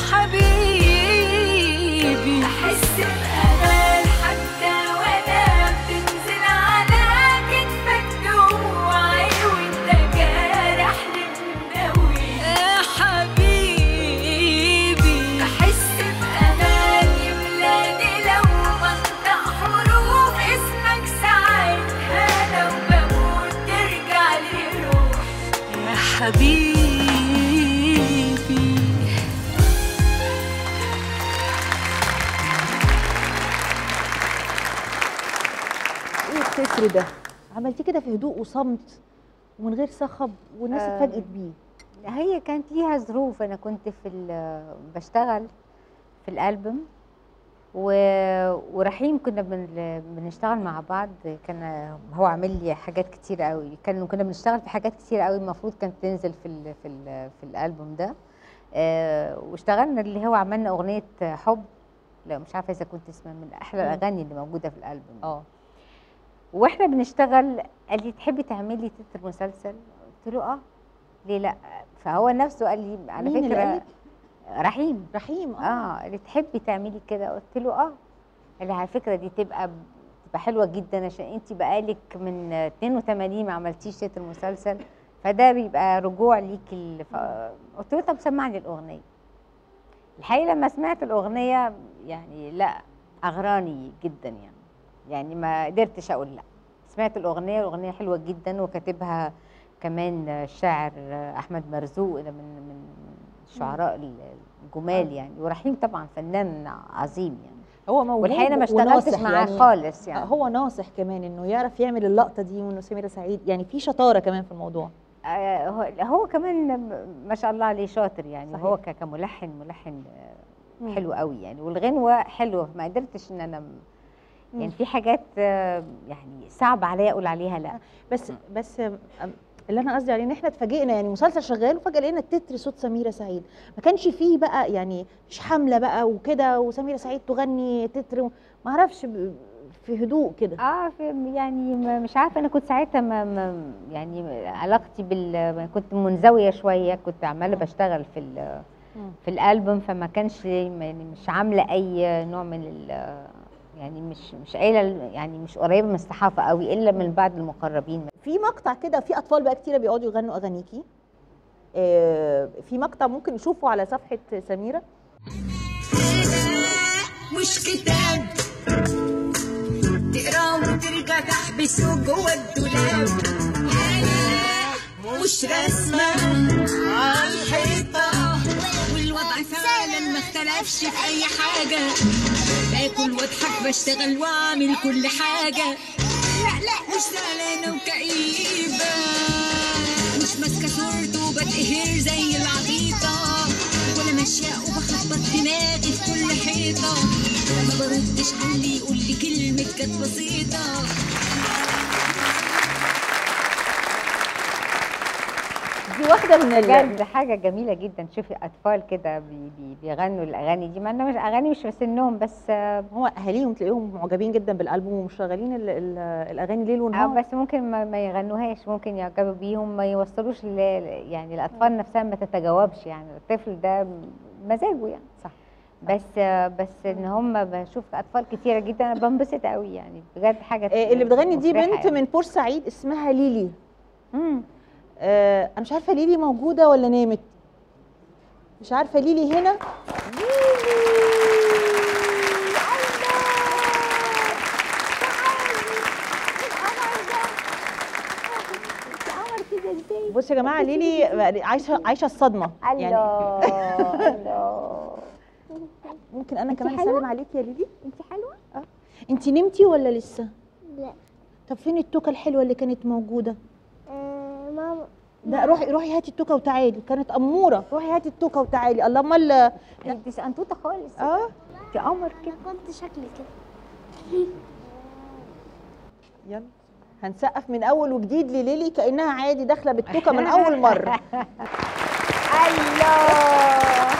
Speaker 3: حبيبي. بحس بأمان حتى ولا بتنزل على كتفك دموعي وانت جارحني مداوي يا حبيبي. بحس بأمان يملاني لو بنطق حروف اسمك ساعتها، لو بموت ترجع لي روح يا حبيبي.
Speaker 1: ايه التتر ده؟ عملتيه كده في هدوء وصمت ومن غير صخب والناس
Speaker 2: آه.
Speaker 1: اتفاجئت بيه.
Speaker 2: هي كانت ليها ظروف. انا كنت في ال- بشتغل في الالبوم و- ورحيم كنا بن- بنشتغل مع بعض. كان هو عامل لي حاجات كتير قوي، كان كنا بنشتغل في حاجات كتير قوي المفروض كانت تنزل في ال في ال في الالبوم ده. آه، واشتغلنا اللي هو عملنا اغنيه حب، لا مش عارفه اذا كنت اسمها، من احلى الاغاني اللي موجوده في الالبوم ده.
Speaker 1: اه
Speaker 2: واحنا بنشتغل قال لي تحبي تعملي تتر مسلسل؟ قلت له اه ليه لا. فهو نفسه قال لي على
Speaker 1: مين اللي
Speaker 2: فكره
Speaker 1: قالك؟
Speaker 2: رحيم.
Speaker 1: رحيم. اه,
Speaker 2: اه قال لي تحبي تعملي كده؟ قلت له اه. قال لي على فكره دي تبقى تبقى حلوه جدا عشان انت بقالك من اتنين وتمانين ما عملتيش تتر مسلسل، فده بيبقى رجوع ليكي. ف... قلت له طب سمعني الاغنيه. الحقيقه لما سمعت الاغنيه يعني لا اغراني جدا يعني يعني ما قدرتش اقول لا. سمعت الاغنيه، الاغنيه حلوه جدا وكاتبها كمان الشاعر احمد مرزوق، ده من من الشعراء الجمال يعني. ورحيم طبعا فنان عظيم يعني.
Speaker 1: هو موهوب
Speaker 2: والحقيقه انا ما اشتغلتش
Speaker 1: وناصح
Speaker 2: معاه
Speaker 1: يعني.
Speaker 2: خالص يعني.
Speaker 1: هو ناصح كمان انه يعرف يعمل اللقطه دي، وانه سميرة سعيد يعني في شطاره كمان في الموضوع.
Speaker 2: آه، هو هو كمان ما شاء الله عليه شاطر يعني.
Speaker 1: صحيح.
Speaker 2: هو ك- كملحن ملحن آه،
Speaker 1: مم.
Speaker 2: حلو قوي يعني. والغنوه حلوه، ما قدرتش ان انا م- يعني
Speaker 1: مم.
Speaker 2: في حاجات آه، يعني صعب عليا اقول عليها لا.
Speaker 1: بس بس أم- اللي انا قصدي عليه ان احنا اتفاجئنا يعني مسلسل شغال وفجاه لقينا التتر صوت سميرة سعيد. ما كانش فيه بقى يعني مش حمله بقى وكده وسميرة سعيد تغني تتر، ما اعرفش ب- في هدوء كده.
Speaker 2: اه في يعني ما- مش عارفه. انا كنت ساعتها ما ما يعني علاقتي بال كنت منزويه شويه، كنت عماله بشتغل في ال-
Speaker 1: مم.
Speaker 2: في الالبوم، فما كانش يعني مش عامله اي نوع من ال يعني مش مش قايله يعني مش قريبه من الصحافه قوي الا من بعض المقربين.
Speaker 1: في مقطع كده في اطفال بقى كتيره بيقعدوا يغنوا اغانيكي. آه، في مقطع ممكن نشوفه على صفحه سميرة.
Speaker 3: مش كتاب تقراه وترجع تحبسه جوه الدولاب، مش رسمة على الحيطة، والوضع فعلا ما اختلفش في أي حاجة. باكل واضحك بشتغل واعمل كل حاجة، لا لا مش زعلانة وكئيبة، مش ماسكة صورته وبتقهر زي العبيطة، ولا ماشية وبخبط دماغي في كل حيطة، ما بردش على اللي يقول لي كلمة كانت بسيطة.
Speaker 1: دي واحده من ال...
Speaker 2: بجد حاجه جميله جدا. شوفي اطفال كده بي بي بيغنوا الاغاني دي، مع انها مش اغاني مش في سنهم، بس آه
Speaker 1: هو اهاليهم تلاقيهم معجبين جدا بالالبوم ومشغلين ال... ال... الاغاني ليل
Speaker 2: آه،
Speaker 1: ونهار.
Speaker 2: بس ممكن ما, ما يغنوهاش، ممكن يعجبوا بيهم، ما يوصلوش ل... يعني الاطفال نفسها ما تتجاوبش يعني. الطفل ده مزاجه يعني.
Speaker 1: صح.
Speaker 2: بس آه بس ان هم بشوف اطفال كتيره جدا انا بنبسط قوي يعني. بجد حاجه
Speaker 1: آه، اللي بتغني دي
Speaker 2: مفرحة
Speaker 1: بنت
Speaker 2: يعني.
Speaker 1: من بورسعيد اسمها ليلي.
Speaker 2: مم.
Speaker 1: آه، انا مش عارفه ليلي موجوده ولا نامت، مش عارفه ليلي هنا. بصوا يا جماعه ليلي عايشه عايشه الصدمه يعني.
Speaker 2: الله الله.
Speaker 1: ممكن انا
Speaker 2: انتي
Speaker 1: كمان
Speaker 2: حلوة؟
Speaker 1: اسلم عليكي يا ليلي؟
Speaker 2: انت حلوه؟
Speaker 1: اه انت نمتي ولا لسه؟
Speaker 7: لا.
Speaker 1: طب فين التوكه الحلوه اللي كانت موجوده؟
Speaker 7: آه ماما.
Speaker 1: لا روحي روحي هاتي التوكه وتعالي، كانت اموره، روحي هاتي التوكه وتعالي. الله امال.
Speaker 2: انت سقنطوطه خالص.
Speaker 1: اه
Speaker 2: انت قمر كده.
Speaker 7: انا كنت شكلي كده.
Speaker 1: يلا هنسقف من اول وجديد لليلي كانها عادي داخله بالتوكه من اول مره.
Speaker 2: الله.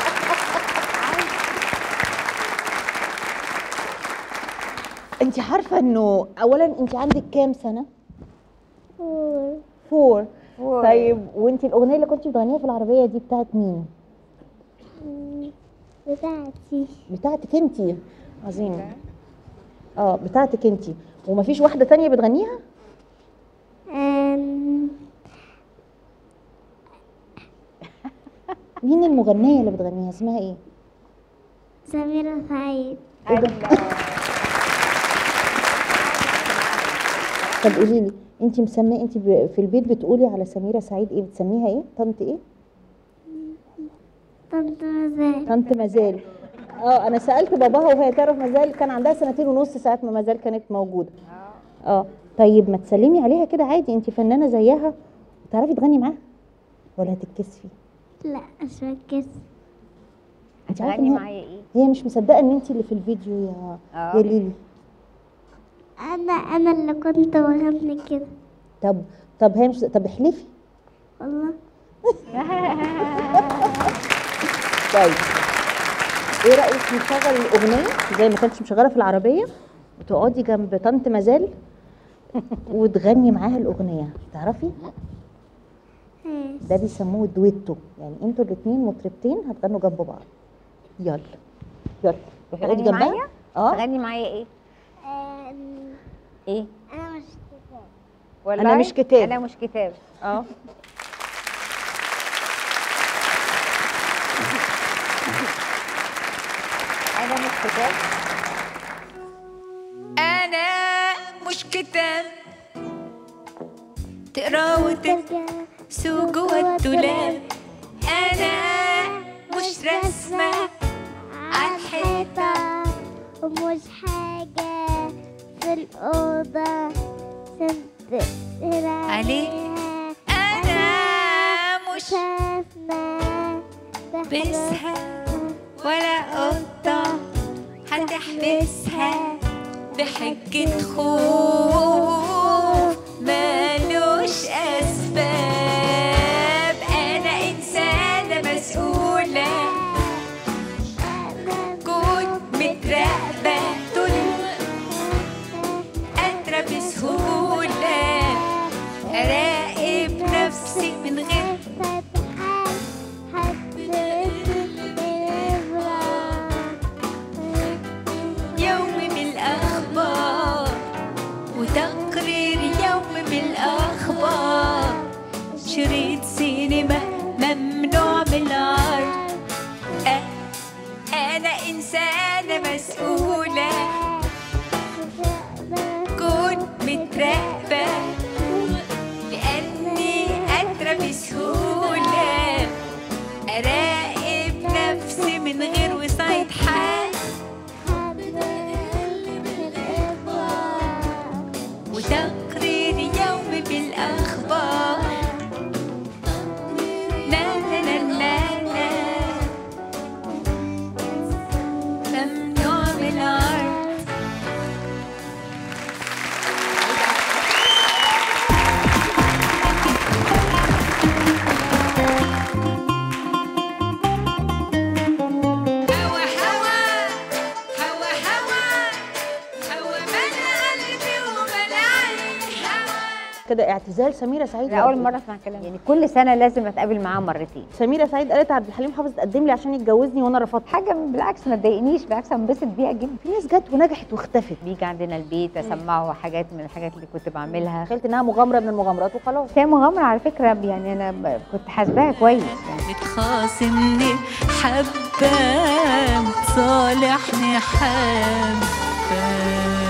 Speaker 1: انت عارفه انه اولا انت عندك كام سنه؟
Speaker 7: فور.
Speaker 1: فور.
Speaker 2: فور.
Speaker 1: طيب وانت الاغنيه اللي كنتي بتغنيها في العربيه دي بتاعت مين؟
Speaker 7: مم، بتاعتي.
Speaker 1: بتاعتك انت. عظيم. اه بتاعتك انت، ومفيش واحده تانية بتغنيها؟
Speaker 7: آم،
Speaker 1: مين المغنيه اللي بتغنيها اسمها ايه؟
Speaker 7: سميرة سعيد.
Speaker 1: طب قولي لي انت مسميه، انت ب- في البيت بتقولي على سميره سعيد ايه؟ بتسميها ايه؟ طنط ايه؟
Speaker 7: طنط مزال.
Speaker 1: طنط مازال. اه انا سالت باباها وهي تعرف مازال، كان عندها سنتين ونص ساعه ما مازال كانت موجوده. اه طيب ما تسلمي عليها كده عادي، انت فنانه زيها وتعرفي تغني معاها ولا هتتكسفي؟
Speaker 7: لا مش مركز.
Speaker 1: انت عارفه
Speaker 2: هتغني
Speaker 1: ان هي-
Speaker 2: معايا ايه؟
Speaker 1: هي مش مصدقه ان انت اللي في الفيديو يا
Speaker 2: اه.
Speaker 1: يا ليلي.
Speaker 7: انا انا اللي كنت بغني كده
Speaker 1: طب طب هي مش طب احلفي.
Speaker 7: والله.
Speaker 1: طيب ايه رايك نشغل الاغنيه زي ما كانتش مشغله في العربيه وتقعدي جنب طنط مازال وتغني معاها الاغنيه، تعرفي؟ ده بيسموه دويتو، يعني انتوا الاثنين مطربتين هتغنوا جنب بعض. يلا يلا روحي اقعدي
Speaker 2: تغني
Speaker 1: جنبها.
Speaker 2: معايا؟
Speaker 1: اه
Speaker 2: تغني معايا ايه؟
Speaker 7: آم،
Speaker 2: ايه؟
Speaker 7: انا مش كتاب.
Speaker 2: والله
Speaker 1: أنا مش كتاب.
Speaker 2: انا مش كتاب.
Speaker 1: اه
Speaker 2: انا مش كتاب.
Speaker 3: أنا مش كتاب تقرا وتنسو جوا الدولاب. أنا مش رسمة عالحيطة
Speaker 7: ومش حاجة في الأوضة تنطق
Speaker 3: عليها. أنا مش
Speaker 7: شافنا
Speaker 3: بسها ولا قطة هتحبسها بحجة خوف مالوش أسباب. أنا إنسانة مسؤولة كنت متراقبة طول قادرة بسهولة أراقب نفسي من غير يوم بالأخبار وتقرير يوم بالأخبار. شريط سينما ممنوع من العرض. أ- أنا إنسانة مسؤولة كنت متراقبة لأني قادرة بسهولة أراقب نفسي من غير وصاية حق وتقرير يومي بالأخبار. لا لا لا لا لا ممنوع من العرض. هوا هوا هوا هوا هوا ملا قلبي وملا عيني. هوا
Speaker 1: كده اعتزال سميره سعيد.
Speaker 2: انا اول مره اسمع كلام، يعني كل سنه لازم اتقابل معاه مرتين.
Speaker 1: سميره سعيد قالت عبد الحليم حافظ تقدم لي عشان يتجوزني وانا رفضت.
Speaker 2: حاجه بالعكس ما تضايقنيش، بالعكس انا انبسط بيها جدا.
Speaker 1: في ناس جت ونجحت واختفت.
Speaker 2: بيجي عندنا البيت اسمعه حاجات من الحاجات اللي كنت بعملها.
Speaker 1: تخيلت انها مغامره من المغامرات وخلاص.
Speaker 2: هي مغامره على فكره، يعني انا ب- كنت حاسباها كويس يعني.
Speaker 3: بتخاصمني حبة صالحني حبة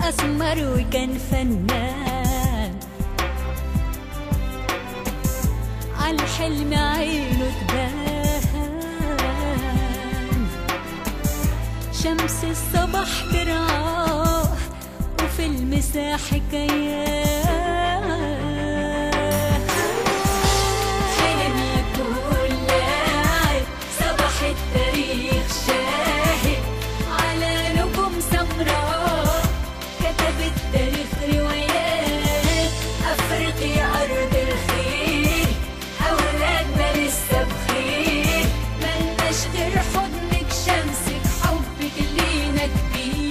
Speaker 3: أسمر وكان فنان، عالحلم عينه تبان، شمس الصبح ترعاه وفي المساء حكاياه. حلم يكون لاعب صباح التاريخ شاهد على نجوم سمراء، كتب التاريخ روايات. أفريقيا أرض الخير، أولادنا لسه بخير، ملناش غير حضنك شمسك حبك لينا كبير.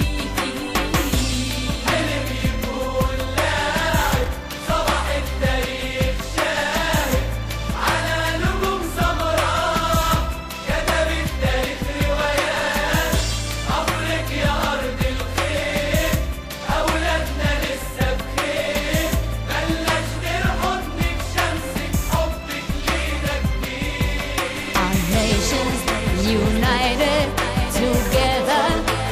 Speaker 4: حلم يكون لاعب صباح التاريخ شاهد على نجوم سمراء، كتب التاريخ روايات. أفريقيا أرض الخير، أولادنا لسه بخير، ملناش غير حضنك شمسك حبك لينا كبير.
Speaker 3: Our nations united together.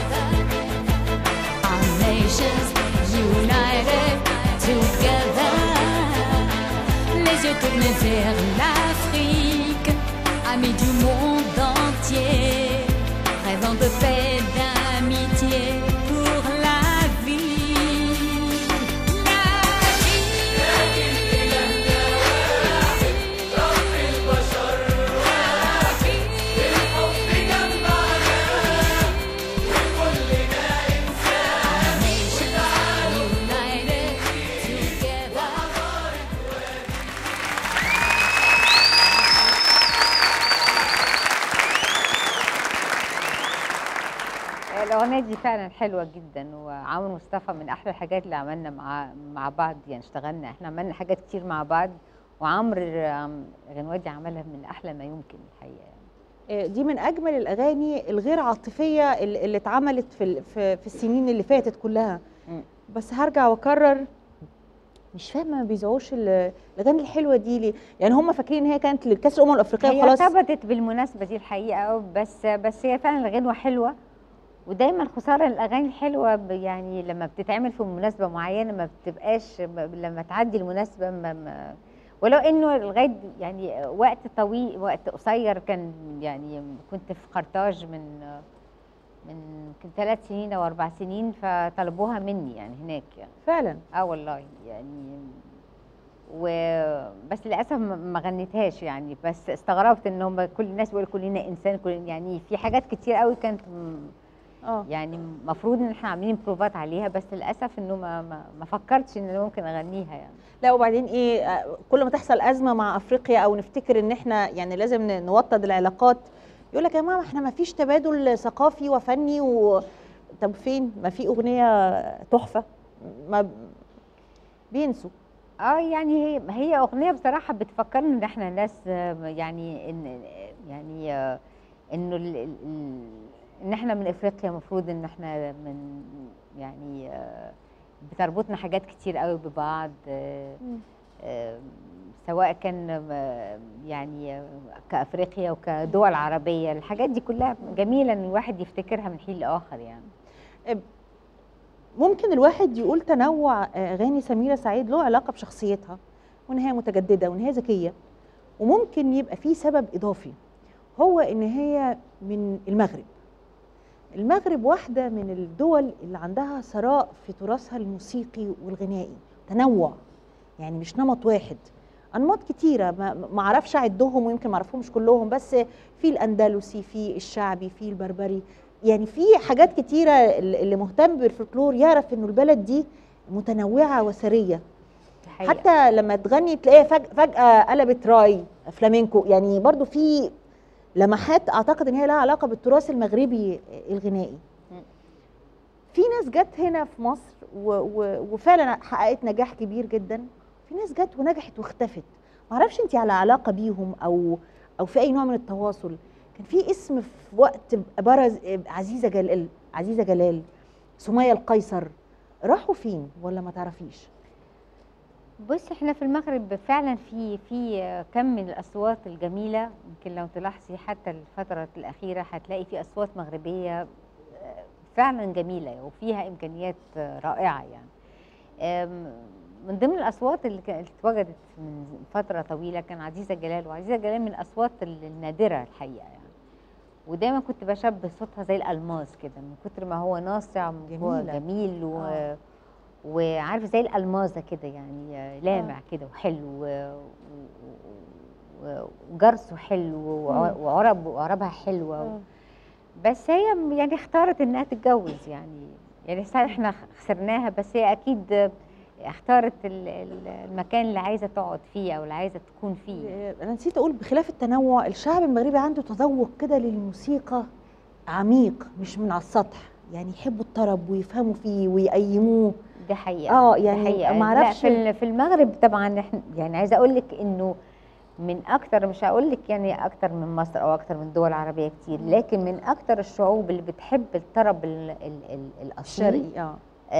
Speaker 3: Our nations united together. Les yeux tournés vers l'Afrique, amis du monde entier, rêvant de paix, d'amitié pour la vie. La
Speaker 2: الأغنية دي فعلا حلوة جدا، وعمرو مصطفى من أحلى الحاجات اللي عملنا مع مع بعض، يعني اشتغلنا احنا عملنا حاجات كتير مع بعض، وعمرو عم- غنوادي عملها من أحلى ما يمكن الحقيقة يعني.
Speaker 1: آه، دي من اجمل الاغاني الغير عاطفيه اللي اللي اتعملت في ال- في في السنين اللي فاتت كلها.
Speaker 2: مم.
Speaker 1: بس هرجع واكرر، مش فاهمه ما بيذوقوش ال- الاغاني الحلوه دي ليه؟ يعني هم فاكرين ان هي كانت لكاس الامم الافريقيه
Speaker 2: هي
Speaker 1: وخلاص.
Speaker 2: ارتبطت بالمناسبة دي الحقيقة، بس بس هي فعلا الغنوة حلوة، ودايما خسارة الأغاني الحلوة ب- يعني لما بتتعمل في مناسبة معينة ما بتبقاش ب- لما تعدي المناسبة ما ما ولو إنه لغاية يعني وقت طويل، وقت قصير كان، يعني كنت في قرطاج من من يمكن ثلاث سنين أو أربع سنين، فطلبوها مني يعني هناك يعني.
Speaker 1: فعلا
Speaker 2: اه والله يعني، و بس للاسف ما ما غنيتهاش يعني، بس استغربت ان هم كل الناس بيقولوا كلنا انسان، كل يعني في حاجات كتير قوي كانت م-
Speaker 1: اه
Speaker 2: يعني المفروض ان احنا عاملين بروفات عليها، بس للاسف انه ما ما, ما فكرتش ان أنا ممكن اغنيها يعني.
Speaker 1: لا وبعدين ايه، آه، كل ما تحصل ازمه مع افريقيا او نفتكر ان احنا يعني لازم ن- نوطد العلاقات، يقول لك يا ماما احنا ما فيش تبادل ثقافي وفني و... طب فين؟ ما في اغنيه تحفه، ما بينسوا.
Speaker 2: اه يعني هي هي اغنيه بصراحه بتفكرنا ان احنا ناس، آه، يعني ان يعني آه، انه ال- ال- ال- ان احنا من افريقيا، المفروض ان احنا من يعني آه، بتربطنا حاجات كتير قوي ببعض، آه، آه، سواء كان آه، يعني آه، كافريقيا وكدول عربيه، الحاجات دي كلها جميله ان الواحد يفتكرها من حين لاخر يعني.
Speaker 1: ممكن الواحد يقول تنوع اغاني سميرة سعيد له علاقه بشخصيتها، وان هي متجدده وان هي ذكيه، وممكن يبقى فيه سبب اضافي، هو ان هي من المغرب. المغرب واحده من الدول اللي عندها ثراء في تراثها الموسيقي والغنائي، تنوع، يعني مش نمط واحد، انماط كتيره ما ما اعرفش اعدهم، ويمكن ما اعرفهمش كلهم، بس في الاندلسي، في الشعبي، في البربري، يعني في حاجات كتيره. اللي مهتم بالفلكلور يعرف انه البلد دي متنوعه وثريه.
Speaker 2: الحقيقة.
Speaker 1: حتى لما تغني تلاقيها فج- فجاه قلبت راي فلامينكو، يعني برضو في لمحات اعتقد ان هي لها علاقه بالتراث المغربي الغنائي. في ناس جت هنا في مصر و و وفعلا حققت نجاح كبير جدا، في ناس جت ونجحت واختفت، معرفش انت على علاقه بيهم او او في اي نوع من التواصل. كان في اسم في وقت برز عزيزه جلال، عزيزه جلال، سمية القيصر، راحوا فين ولا ما تعرفيش؟
Speaker 2: بص احنا في المغرب فعلا في في كم من الاصوات الجميله، يمكن لو تلاحظي حتى الفتره الاخيره هتلاقي في اصوات مغربيه فعلا جميله وفيها امكانيات رائعه يعني. آم، من ضمن الاصوات اللي كانت اتوجدت من فتره طويله كان عزيزه جلال، وعزيزه جلال من الاصوات النادره الحقيقه يعني. ودايما كنت بشبه صوتها زي الالماس كده من كتر ما هو ناصع
Speaker 1: جميلة.
Speaker 2: وجميل و...
Speaker 1: آه.
Speaker 2: وعارف زي الالمازه كده يعني لامع كده وحلو و... و... وجرسه حلو وع- وعرب وعربها حلوه
Speaker 1: آه.
Speaker 2: بس هي يعني اختارت انها تتجوز يعني يعني صحيح احنا خسرناها بس هي اكيد اختارت ال- ال- المكان اللي عايزه تقعد فيه او اللي عايزه تكون فيه.
Speaker 1: آه، انا نسيت اقول بخلاف التنوع الشعب المغربي عنده تذوق كده للموسيقى عميق، مش من على السطح، يعني يحبوا الطرب ويفهموا فيه ويقيموه.
Speaker 2: دي حقيقه
Speaker 1: اه
Speaker 2: دي
Speaker 1: يعني
Speaker 2: حقيقة.
Speaker 1: ما
Speaker 2: لا
Speaker 1: اعرفش.
Speaker 2: في ال- في المغرب طبعا احنا يعني عايزه اقول لك انه من اكتر مش هقول لك يعني اكتر من مصر او اكتر من دول عربيه كتير لكن من اكتر الشعوب اللي بتحب الطرب ال- ال- ال- الاصيل
Speaker 1: الشرقي اه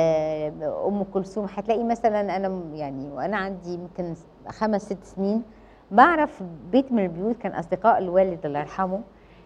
Speaker 2: آه، ام كلثوم. هتلاقي مثلا انا م- يعني وانا عندي يمكن خمس ست سنين بعرف بيت من البيوت كان اصدقاء الوالد الله يرحمه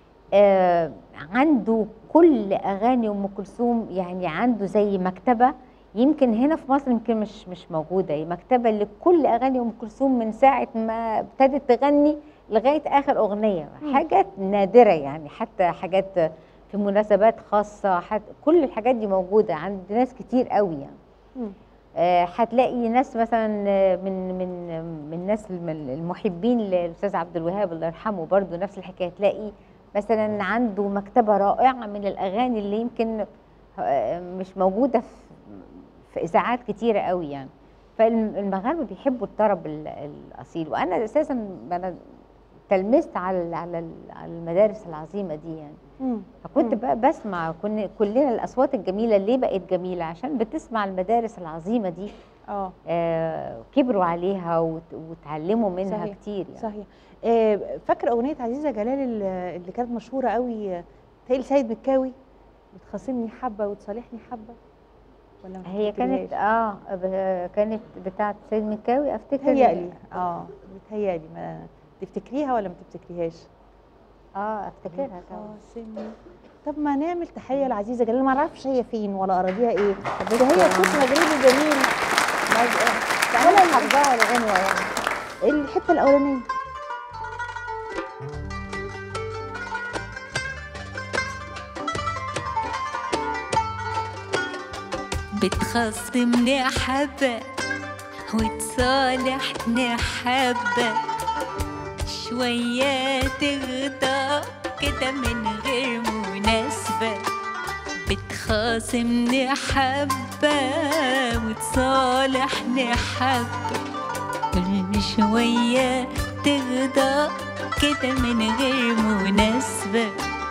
Speaker 2: آه، عنده كل اغاني ام كلثوم يعني عنده زي مكتبه يمكن هنا في مصر يمكن مش مش موجوده هي مكتبه لكل اغاني ام كلثوم من ساعه ما ابتدت تغني لغايه اخر اغنيه حاجات نادره يعني حتى حاجات في مناسبات خاصه حتى كل الحاجات دي موجوده عند ناس كتير قوي يعني.
Speaker 1: مم.
Speaker 2: آه، هتلاقي ناس مثلا آه، من من من الناس الم- المحبين للاستاذ عبد الوهاب الله يرحمه برضو نفس الحكايه تلاقي مثلا عنده مكتبه رائعه من الاغاني اللي يمكن آه، مش موجوده في في اذاعات كتيره قوي يعني. فالمغاربه بيحبوا الطرب ال- الاصيل وانا اساسا انا تلمست على على على المدارس العظيمه دي يعني.
Speaker 1: مم.
Speaker 2: فكنت
Speaker 1: مم.
Speaker 2: بقى بسمع كن كلنا الاصوات الجميله ليه بقت جميله عشان بتسمع المدارس العظيمه دي
Speaker 1: اه
Speaker 2: آه كبروا عليها وت- وتعلموا منها
Speaker 1: صحيح.
Speaker 2: كتير يعني.
Speaker 1: صحيح. آه، فاكره اغنيه عزيزه جلال اللي اللي كانت مشهوره قوي تهيألي سيد مكاوي بتخاصمني حبه وتصالحني حبه ولا ما
Speaker 2: هي كانت
Speaker 1: تفتكريهاش؟
Speaker 2: اه ب- كانت بتاعت سيد مكاوي افتكر
Speaker 1: بتهيألي اه بتهيألي ما تفتكريها ولا ما تفتكريهاش؟
Speaker 2: اه افتكرها طبعا.
Speaker 1: خاصمني. طب ما نعمل تحيه لعزيزه جلال ما اعرفش هي فين ولا اراضيها ايه بس هي صوت مغربي جميل
Speaker 2: ولا حافظاها الغنوه يعني.
Speaker 1: الحته الاولانيه
Speaker 3: بتخصمني حبة وتصالحني حبة شوية تغضب كده من غير مناسبة بتخاصمني حبة وتصالحني حبة كل شوية تغضب كده من غير مناسبة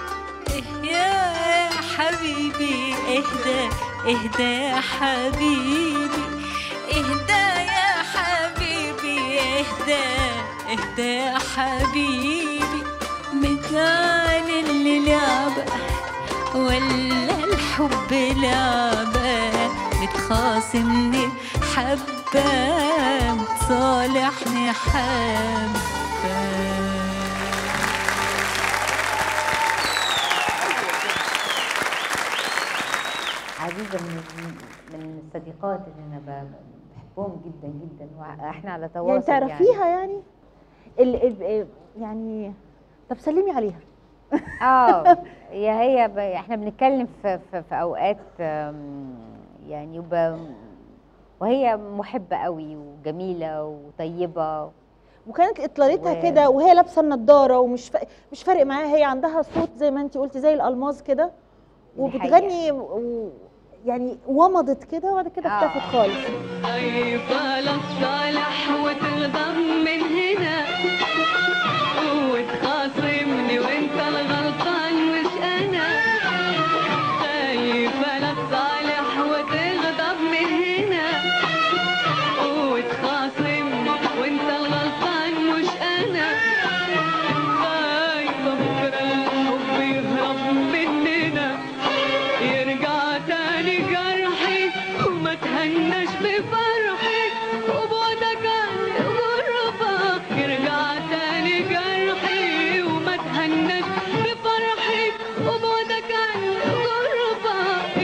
Speaker 3: يا حبيبي اهدى اهدى يا حبيبي اهدى يا حبيبي اهدى اهدى يا حبيبي مثال اللي لعبة ولا الحب لعبة بتخاصمني حبة وتصالحني حبة.
Speaker 2: عزيزه من من الصديقات اللي انا ب- بحبهم جدا جدا واحنا على تواصل
Speaker 1: يعني تعرفيها يعني ال ال يعني طب سلمي عليها.
Speaker 2: اه يا هي ب... احنا بنتكلم في, في, في اوقات آم، يعني وب... وهي محبه قوي وجميله وطيبه
Speaker 1: وكانت اطلالتها
Speaker 2: و-
Speaker 1: كده وهي لابسه النضاره ومش فا... مش فارق معاها هي عندها صوت زي ما انت قلتي زي الالماظ كده وبتغني و... يعني ومضت كده وبعد كده
Speaker 2: آه.
Speaker 1: اختفت خالص.
Speaker 3: خايفة لا تصالح وتغضب من هنا وتخاصمني وانت الغلطان مش انا خايفة لا تصالح وتغضب من هنا وتخاصمني وانت الغلطان مش انا خايفة بكرة الحب يهرب مننا يرجع تاني جرحي وما تهناش بفرحي وبعدك عن غربة يرجع تاني جرحي وما تهناش بفرحي وبعدك عن غربة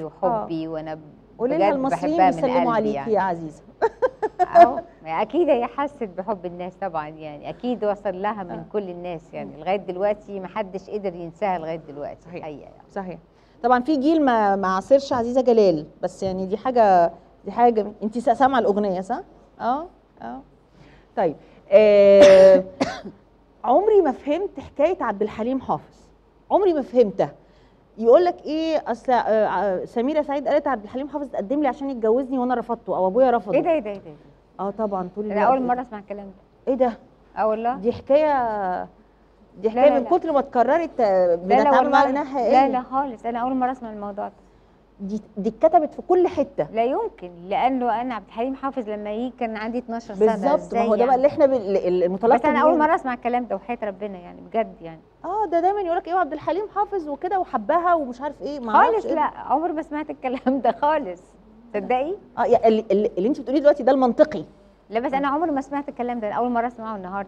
Speaker 2: عشقي وحبي، وانا
Speaker 1: قولي لها
Speaker 2: بجد
Speaker 1: المصريين
Speaker 2: بحبها من
Speaker 1: بيسلموا
Speaker 2: قلبي
Speaker 1: عليكي
Speaker 2: يعني.
Speaker 1: يا عزيزه.
Speaker 2: اهو اكيد هي حست بحب الناس طبعا، يعني اكيد وصل لها من كل الناس يعني، لغايه دلوقتي ما حدش قدر ينساها لغايه دلوقتي.
Speaker 1: صحيح.
Speaker 2: حقيقه يعني.
Speaker 1: صحيح. طبعا في جيل ما ما عاصرش عزيزه جلال، بس يعني دي حاجه دي حاجه جميلة. انت سامعه الاغنيه صح؟ اه اه طيب. آه عمري ما فهمت حكايه عبد الحليم حافظ، عمري ما فهمتها. يقول لك ايه، اصل آه سميره سعيد قالت عبد الحليم حافظ تقدم لي عشان يتجوزني وانا رفضته، او ابويا رفضه.
Speaker 2: ايه ده ايه ده ايه ده؟
Speaker 1: اه طبعا طول
Speaker 2: انا
Speaker 1: الوقت.
Speaker 2: اول مره اسمع الكلام ده.
Speaker 1: ايه ده؟
Speaker 2: اه والله.
Speaker 1: دي حكايه دي حكايه
Speaker 2: لا
Speaker 1: من
Speaker 2: لا.
Speaker 1: كتر ما اتكررت
Speaker 2: لا لا
Speaker 1: بنتعامل معاها
Speaker 2: والله.
Speaker 1: انها حقيقيه.
Speaker 2: لا لا خالص، انا اول مره اسمع الموضوع ده.
Speaker 1: دي دي اتكتبت في كل حته.
Speaker 2: لا يمكن، لانه انا عبد الحليم حافظ لما يجي كان عندي اتناشر سنه.
Speaker 1: بالظبط، ما هو ده
Speaker 2: يعني؟
Speaker 1: بقى اللي احنا المتلقي.
Speaker 2: بس انا اول مره اسمع الكلام ده وحياه ربنا يعني بجد يعني.
Speaker 1: اه ده دايما يقول لك ايه عبد الحليم حافظ وكده وحبها ومش عارف ايه، ما
Speaker 2: خالص
Speaker 1: إيه.
Speaker 2: لا، عمري ما سمعت الكلام ده خالص. تصدقي؟
Speaker 1: اه يعني اللي, اللي, اللي انت بتقوليه دلوقتي ده المنطقي.
Speaker 2: لا بس انا عمري ما سمعت الكلام ده، اول مره اسمعه النهارده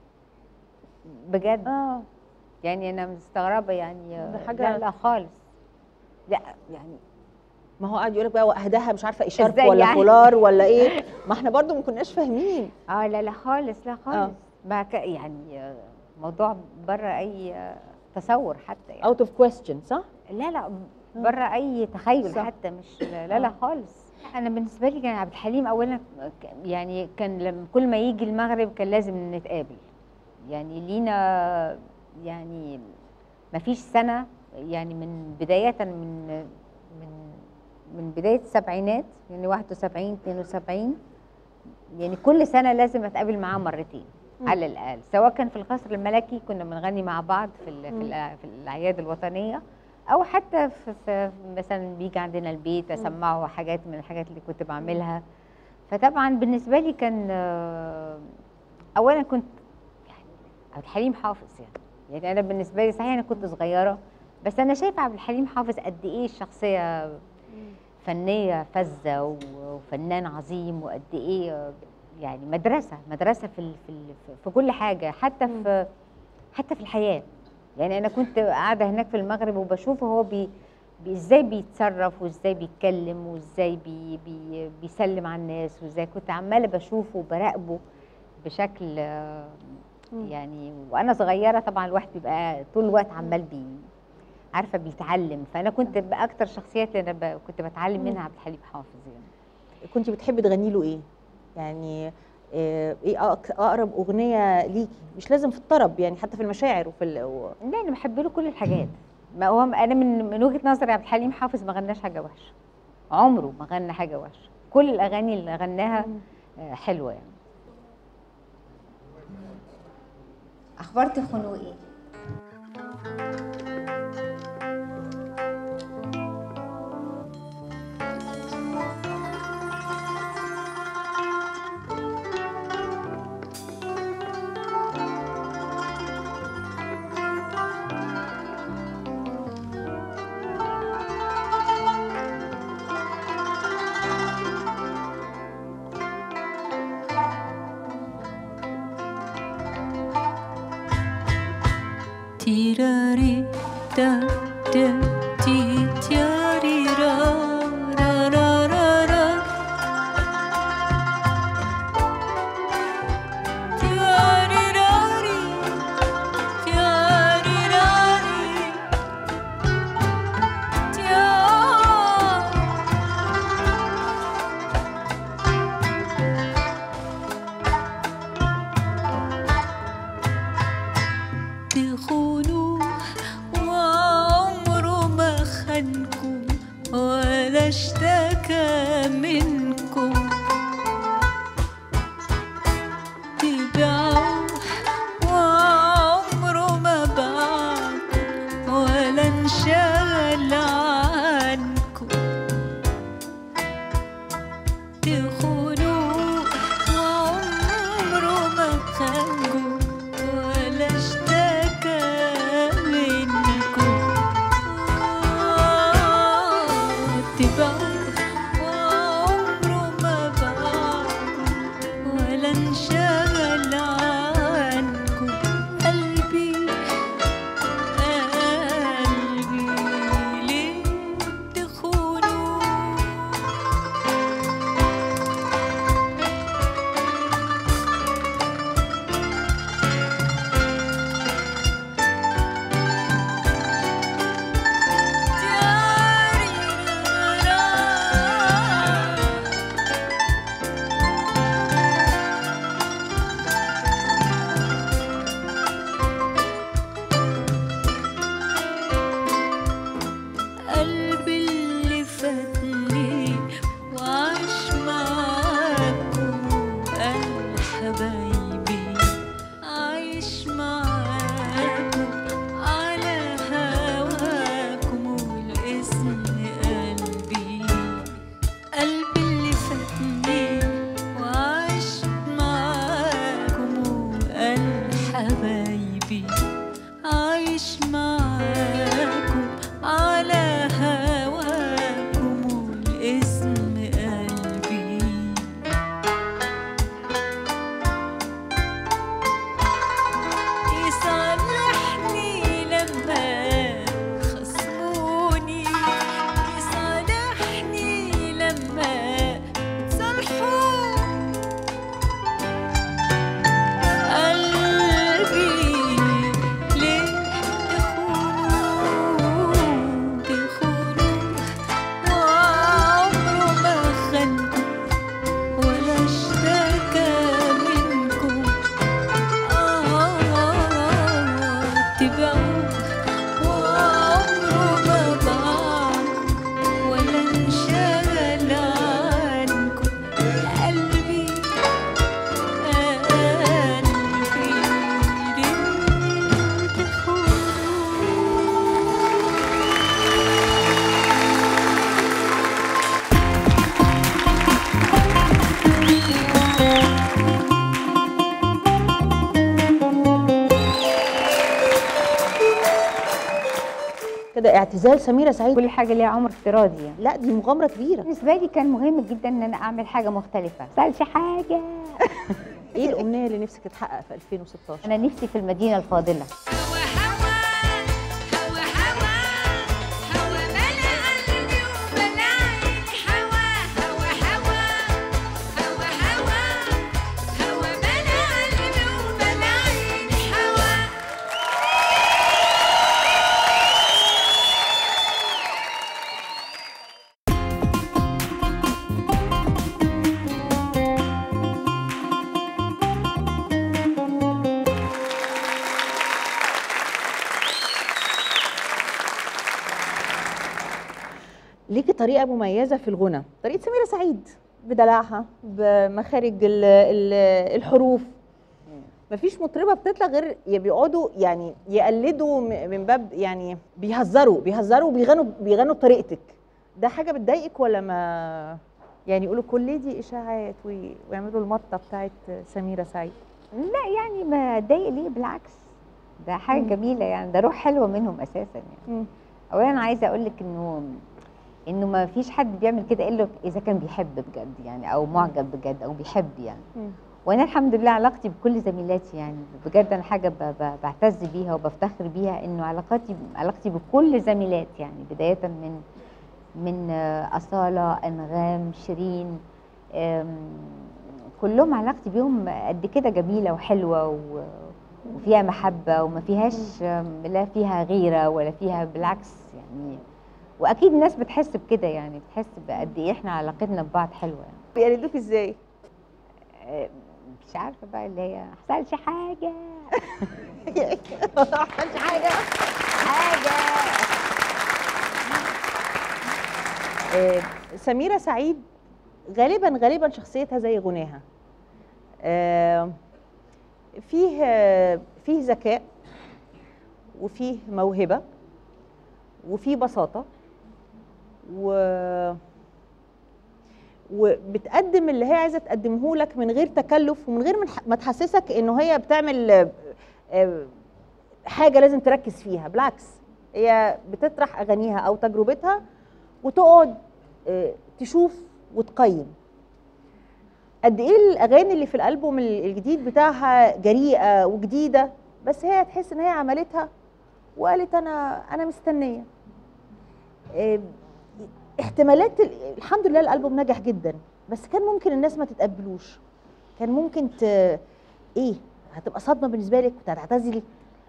Speaker 2: بجد.
Speaker 1: اه
Speaker 2: يعني انا مستغربه يعني.
Speaker 1: ده حاجة-
Speaker 2: لا لا خالص. لا يعني
Speaker 1: ما هو قاعد يقول لك بقى واهداها مش عارفه اشارب
Speaker 2: إزاي
Speaker 1: ولا
Speaker 2: يعني؟
Speaker 1: فولار ولا ايه، ما احنا برضو ما كناش فاهمين.
Speaker 2: اه لا لا خالص، لا خالص.
Speaker 1: آه.
Speaker 2: بقى ك- يعني آه، موضوع بره اي آه، تصور حتى يعني.
Speaker 1: اوت اوف كويستشن صح؟
Speaker 2: لا لا بره اي تخيل
Speaker 1: صح.
Speaker 2: حتى، مش لا لا
Speaker 1: آه.
Speaker 2: خالص. انا بالنسبه لي كان عبد الحليم اولا ك- يعني كان لما كل ما يجي المغرب كان لازم نتقابل، يعني لينا يعني ما فيش سنه يعني من بدايه من من من بدايه السبعينات يعني واحد وسبعين اتنين وسبعين، يعني كل سنه لازم اتقابل معاه مرتين على الاقل، سواء كان في القصر الملكي كنا بنغني مع بعض في ال- في, الأ- في الاعياد الوطنيه، او حتى في, في مثلا بيجي عندنا البيت اسمعه حاجات من الحاجات اللي كنت بعملها. فطبعا بالنسبه لي كان آه، اولا كنت يعني عبد الحليم حافظ يعني يعني انا بالنسبه لي صحيح انا كنت صغيره، بس انا شايفه عبد الحليم حافظ قد ايه الشخصيه فنيه فذه وفنان عظيم، وقد ايه يعني مدرسه مدرسه في ال- في ال- في كل حاجه، حتى في حتى في الحياه. يعني انا كنت قاعده هناك في المغرب وبشوفه هو بي بي- ازاي بيتصرف وازاي بيتكلم وازاي بي بي بيسلم على الناس، وازاي كنت عماله بشوفه وبراقبه بشكل آه، يعني. وانا صغيره طبعا الواحد بيبقى طول الوقت عمال بي عارفه بيتعلم، فانا كنت باكتر شخصيات اللي انا ب- كنت بتعلم منها عبد الحليم حافظ يعني.
Speaker 1: كنت بتحبي تغني له ايه؟ يعني آه، ايه أق- اقرب اغنيه ليكي؟ مش لازم في الطرب يعني، حتى في المشاعر وفي ال... و...
Speaker 2: لا انا بحب له كل الحاجات. ما هو انا من من وجهه نظري عبد الحليم حافظ ما غناش حاجه وحشه، عمره ما غنى حاجه وحشه، كل الاغاني اللي غناها آه، حلوه يعني.
Speaker 8: اخبار تخنوا ايه؟
Speaker 3: Tirari da da ti tiari ra ra ra ra ra tiari rari tiari rari tia تخونوا وعمره ما خانكم ولا اشتكى منكم، تبيعوا وعمره ما باعكم ولا انشغل عنكم، تخونوا وعمره ما خانكم ولا اشتكى منكم، تبعوا وعمره ما باعكم ولا انشغل عنكم. قلبي قلبي ليه تخونوا
Speaker 1: كده اعتزال سميرة سعيد.
Speaker 2: كل حاجه ليها عمر افتراضي يعني.
Speaker 1: لا دي مغامرة كبيرة.
Speaker 2: بالنسبه لي كان مهم جدا ان انا اعمل حاجه مختلفه، ما حصلش حاجه.
Speaker 1: ايه الامنية اللي نفسك تتحقق في ألفين وستاشر؟
Speaker 2: انا نفسي في المدينه الفاضله.
Speaker 3: هوا هوا هوا هوا هوا ملا قلبي وملا عيني هوا هوا هوا هوا هوا هوا ملا قلبي وملا عيني هوا.
Speaker 1: ليكي طريقة مميزة في الغنى، طريقة سميرة سعيد بدلعها بمخارج ال- ال- الحروف. مفيش مطربة بتطلع غير يا بيقعدوا يعني يقلدوا م- من باب يعني بيهزروا بيهزروا وبيغنوا بيغنوا بطريقتك. ده حاجة بتضايقك ولا ما يعني يقولوا كل دي إشاعات وي- ويعملوا المطة بتاعت سميرة سعيد؟
Speaker 2: لا يعني ما اتضايق ليه، بالعكس ده حاجه
Speaker 1: مم.
Speaker 2: جميله يعني، ده روح حلوه منهم اساسا يعني.
Speaker 1: مم.
Speaker 2: اولا انا عايزه اقول لك انه انه ما فيش حد بيعمل كده الا اذا كان بيحب بجد يعني، او معجب بجد او بيحب يعني.
Speaker 1: مم.
Speaker 2: وانا الحمد لله علاقتي بكل زميلاتي يعني بجد انا حاجه ب- ب- بعتز بيها وبفتخر بيها، انه علاقاتي علاقتي بكل زميلاتي يعني، بدايه من من آه، اصاله، انغام، شيرين، آم، كلهم علاقتي بيهم قد كده جميله وحلوه و- وفيها محبه وما فيهاش آم، لا فيها غيره ولا فيها، بالعكس يعني. واكيد الناس بتحس بكده يعني، بتحس بقد ايه احنا علاقتنا ببعض حلوه يعني.
Speaker 1: بيقلدوك ازاي؟
Speaker 2: آه، مش عارفه بقى اللي هي ما حصلش حاجه
Speaker 1: ما عملش حاجة.
Speaker 2: حاجه.
Speaker 1: آه، سميرة سعيد غالبا غالبا شخصيتها زي غناها. آه، فيه آه، فيه ذكاء وفيه موهبة وفيه بساطة و وبتقدم اللي هي عايزة تقدمه لك من غير تكلف ومن غير من ح- ما تحسسك انه هي بتعمل آه، آه، حاجة لازم تركز فيها. بالعكس هي بتطرح أغانيها أو تجربتها وتقعد آه، تشوف وتقيم. قد ايه الاغاني اللي في الالبوم الجديد بتاعها جريئه وجديده، بس هي تحس ان هي عملتها وقالت انا انا مستنيه. آه، احتمالات ال- الحمد لله الالبوم نجح جدا، بس كان ممكن الناس ما تتقبلوش. كان ممكن ت... ايه هتبقى صدمه بالنسبه لك وهتعتزلي.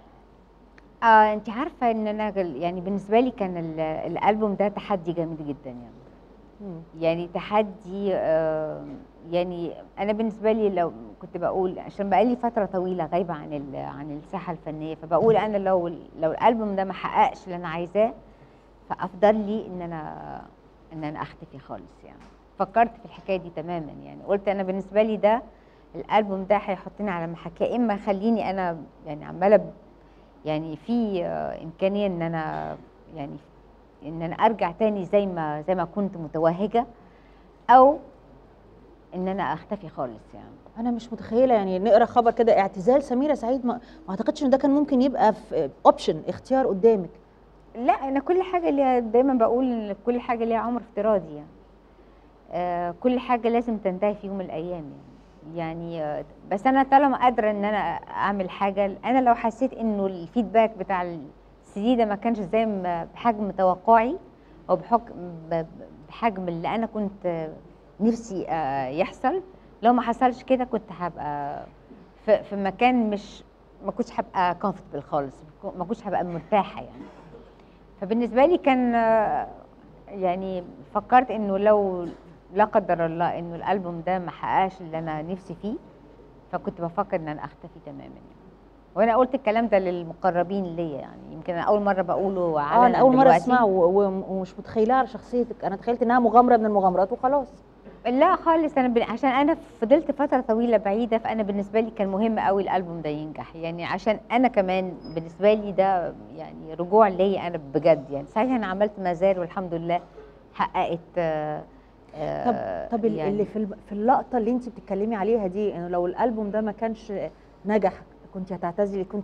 Speaker 2: اه انت عارفه ان انا جل- يعني بالنسبه لي كان ال- الالبوم ده تحدي جامد جدا يعني.
Speaker 1: مم.
Speaker 2: يعني تحدي آه يعني انا بالنسبه لي لو كنت بقول عشان بقالي فتره طويله غايبه عن ال- عن الساحه الفنيه، فبقول انا لو لو الالبوم ده ما حققش اللي انا عايزاه، فافضل لي ان انا ان انا اختفي خالص يعني. فكرت في الحكايه دي تماما يعني، قلت انا بالنسبه لي ده الالبوم ده هيحطني على محك، يا اما خليني انا يعني عماله ب- يعني في آه، امكانيه ان انا يعني ان انا ارجع تاني زي ما زي ما كنت متوهجه، او ان انا اختفي خالص يعني.
Speaker 1: انا مش متخيله يعني نقرا خبر كده اعتزال سميره سعيد، ما ما اعتقدش ان ده كان ممكن يبقى في اوبشن اختيار قدامك.
Speaker 2: لا انا كل حاجه ليها، دايما بقول ان كل حاجه ليها عمر افتراضي يعني. آه كل حاجه لازم تنتهي في يوم من الايام يعني. يعني آه بس انا طالما قادره ان انا اعمل حاجه، انا لو حسيت انه الفيدباك بتاع السي دي ده ما كانش زي ما بحجم توقعي او بحكم ب- بحجم اللي انا كنت آه، نفسي آه يحصل، لو ما حصلش كده كنت هبقى في, في مكان مش ما كنتش هبقى كومفورتبل خالص، ما كنتش هبقى مرتاحه يعني. فبالنسبه لي كان آه، يعني فكرت انه لو لا قدر الله انه الالبوم ده ما حققش اللي انا نفسي فيه، فكنت بفكر ان انا اختفي تماما يعني. وانا قلت الكلام ده للمقربين ليا يعني، يمكن انا اول مره بقوله
Speaker 1: اه
Speaker 2: علنا
Speaker 1: انا اول مره
Speaker 2: دلوقتي.
Speaker 1: اسمعه و- و- ومش متخيلها على شخصيتك، انا تخيلت انها مغامره من المغامرات وخلاص.
Speaker 2: لا خالص، انا ب... عشان انا فضلت فتره طويله بعيده، فانا بالنسبه لي كان مهم قوي الالبوم ده ينجح يعني، عشان انا كمان بالنسبه لي ده يعني رجوع ليا انا بجد يعني. صحيح انا عملت مزار والحمد لله حققت آه
Speaker 1: طب
Speaker 2: آه
Speaker 1: طب ال-
Speaker 2: يعني
Speaker 1: اللي في الب- في اللقطه اللي انت بتتكلمي عليها دي، انه لو الالبوم ده ما كانش نجح كنت هتعتزلي، كنت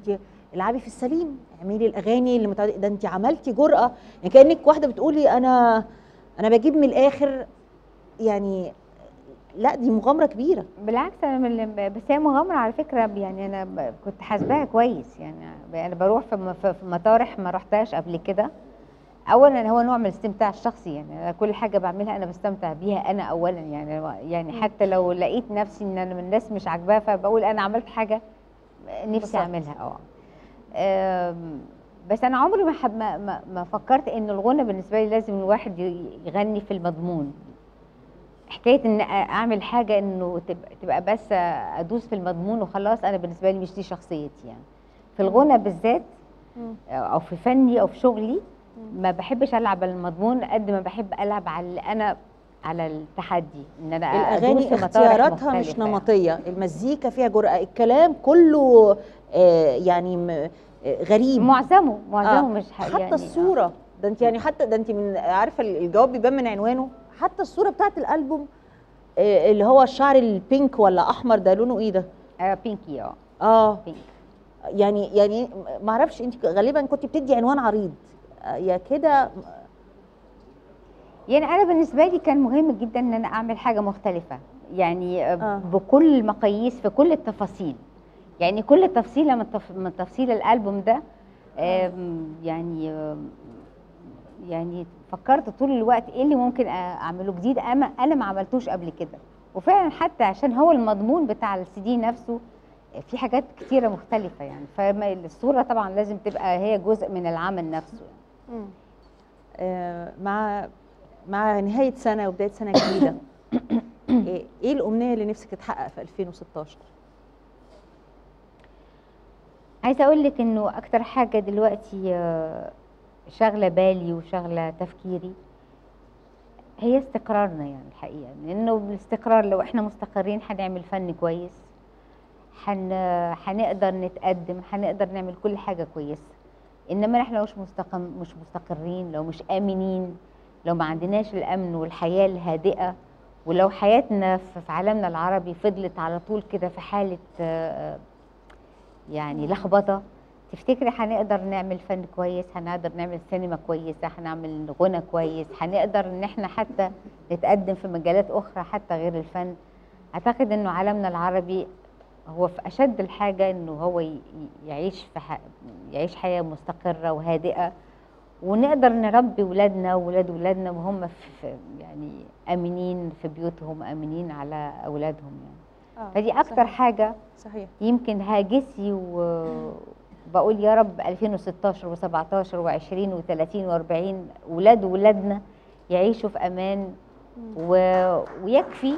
Speaker 1: العبي في السليم، اعملي الاغاني اللي متعد... ده انت عملتي جرأه، يعني كانك واحده بتقولي انا انا بجيب من الاخر، يعني لا دي مغامره كبيره.
Speaker 2: بالعكس انا من اللي- بس هي مغامره على فكره، يعني انا ب- كنت حاسباها كويس، يعني انا بروح في م- في في مطارح ما رحتهاش قبل كده. اولا هو نوع من الاستمتاع الشخصي، يعني أنا كل حاجه بعملها انا بستمتع بيها انا اولا، يعني يعني حتى لو لقيت نفسي ان انا من الناس مش عاجباها فبقول انا عملت حاجه نفسي
Speaker 1: بالظبط.
Speaker 2: اعملها. اه آم، بس انا عمري ما حب ما, ما, ما فكرت ان الغنى بالنسبه لي لازم الواحد ي- يغني في المضمون. حكايه ان اعمل حاجه انه تبقى, تبقى بس ادوس في المضمون وخلاص، انا بالنسبه لي مش دي شخصيتي. يعني في الغنى بالذات او في فني او في شغلي ما بحبش العب على المضمون قد ما بحب العب على اللي انا على التحدي، ان انا ادوس
Speaker 1: الاغاني
Speaker 2: في مطارح
Speaker 1: اختياراتها مش
Speaker 2: مختلفة.
Speaker 1: نمطيه، المزيكا فيها جرأه، الكلام كله آه يعني م- آه غريب.
Speaker 2: معظمه معظمه
Speaker 1: آه،
Speaker 2: مش ح-
Speaker 1: حتى
Speaker 2: يعني
Speaker 1: الصوره ده انت يعني حتى ده انت من عارفه الجواب بيبان من عنوانه، حتى الصوره بتاعت الالبوم آه اللي هو الشعر البينك ولا احمر ده لونه ايه ده؟
Speaker 2: آه بينكي. اه
Speaker 1: اه
Speaker 2: بينك.
Speaker 1: يعني يعني ما اعرفش انت غالبا كنت بتدي عنوان عريض آه يا كده.
Speaker 2: يعني انا بالنسبه لي كان مهم جدا ان انا اعمل حاجه مختلفه، يعني آه.
Speaker 1: آه.
Speaker 2: بكل المقاييس في كل التفاصيل، يعني كل تفصيله من, تف... من تفصيل الالبوم ده. آم، يعني آم، يعني فكرت طول الوقت ايه اللي ممكن أ- اعمله جديد انا انا ما عملتوش قبل كده. وفعلا حتى عشان هو المضمون بتاع السي دي نفسه في حاجات كتيره مختلفه، يعني فالصوره طبعا لازم تبقى هي جزء من العمل نفسه.
Speaker 1: مم. آه مع مع نهايه سنه وبدايه سنه جديده ايه إيه الامنيه اللي نفسك تتحقق في ألفين وستاشر؟
Speaker 2: عايزه اقول لك انه اكتر حاجه دلوقتي آه، شاغله بالي وشاغله تفكيري هي استقرارنا، يعني الحقيقه لانه بالاستقرار لو احنا مستقرين هنعمل فن كويس، هن هنقدر نتقدم، هنقدر نعمل كل حاجه كويسه. انما احنا لو مش مستقم مش مستقرين، لو مش امنين، لو ما عندناش الامن والحياه الهادئه، ولو حياتنا في في عالمنا العربي فضلت على طول كده في حاله آه، يعني لخبطه، تفتكري هنقدر نعمل فن كويس؟ هنقدر نعمل سينما كويسه؟ هنعمل غنى كويس؟ هنقدر ان احنا حتى نتقدم في مجالات اخرى حتى غير الفن؟ اعتقد انه عالمنا العربي هو في اشد الحاجه انه هو ي- يعيش في ح... يعيش حياه مستقره وهادئه، ونقدر نربي ولادنا وولاد ولادنا وهم في يعني امنين في بيوتهم، امنين على اولادهم. يعني
Speaker 1: آه
Speaker 2: فدي اكتر
Speaker 1: صحيح.
Speaker 2: حاجه
Speaker 1: صحيح.
Speaker 2: يمكن هاجسي، وبقول يا رب ألفين وستاشر و17 و20 و30 و40 ولاد ولادنا يعيشوا في امان و... ويكفي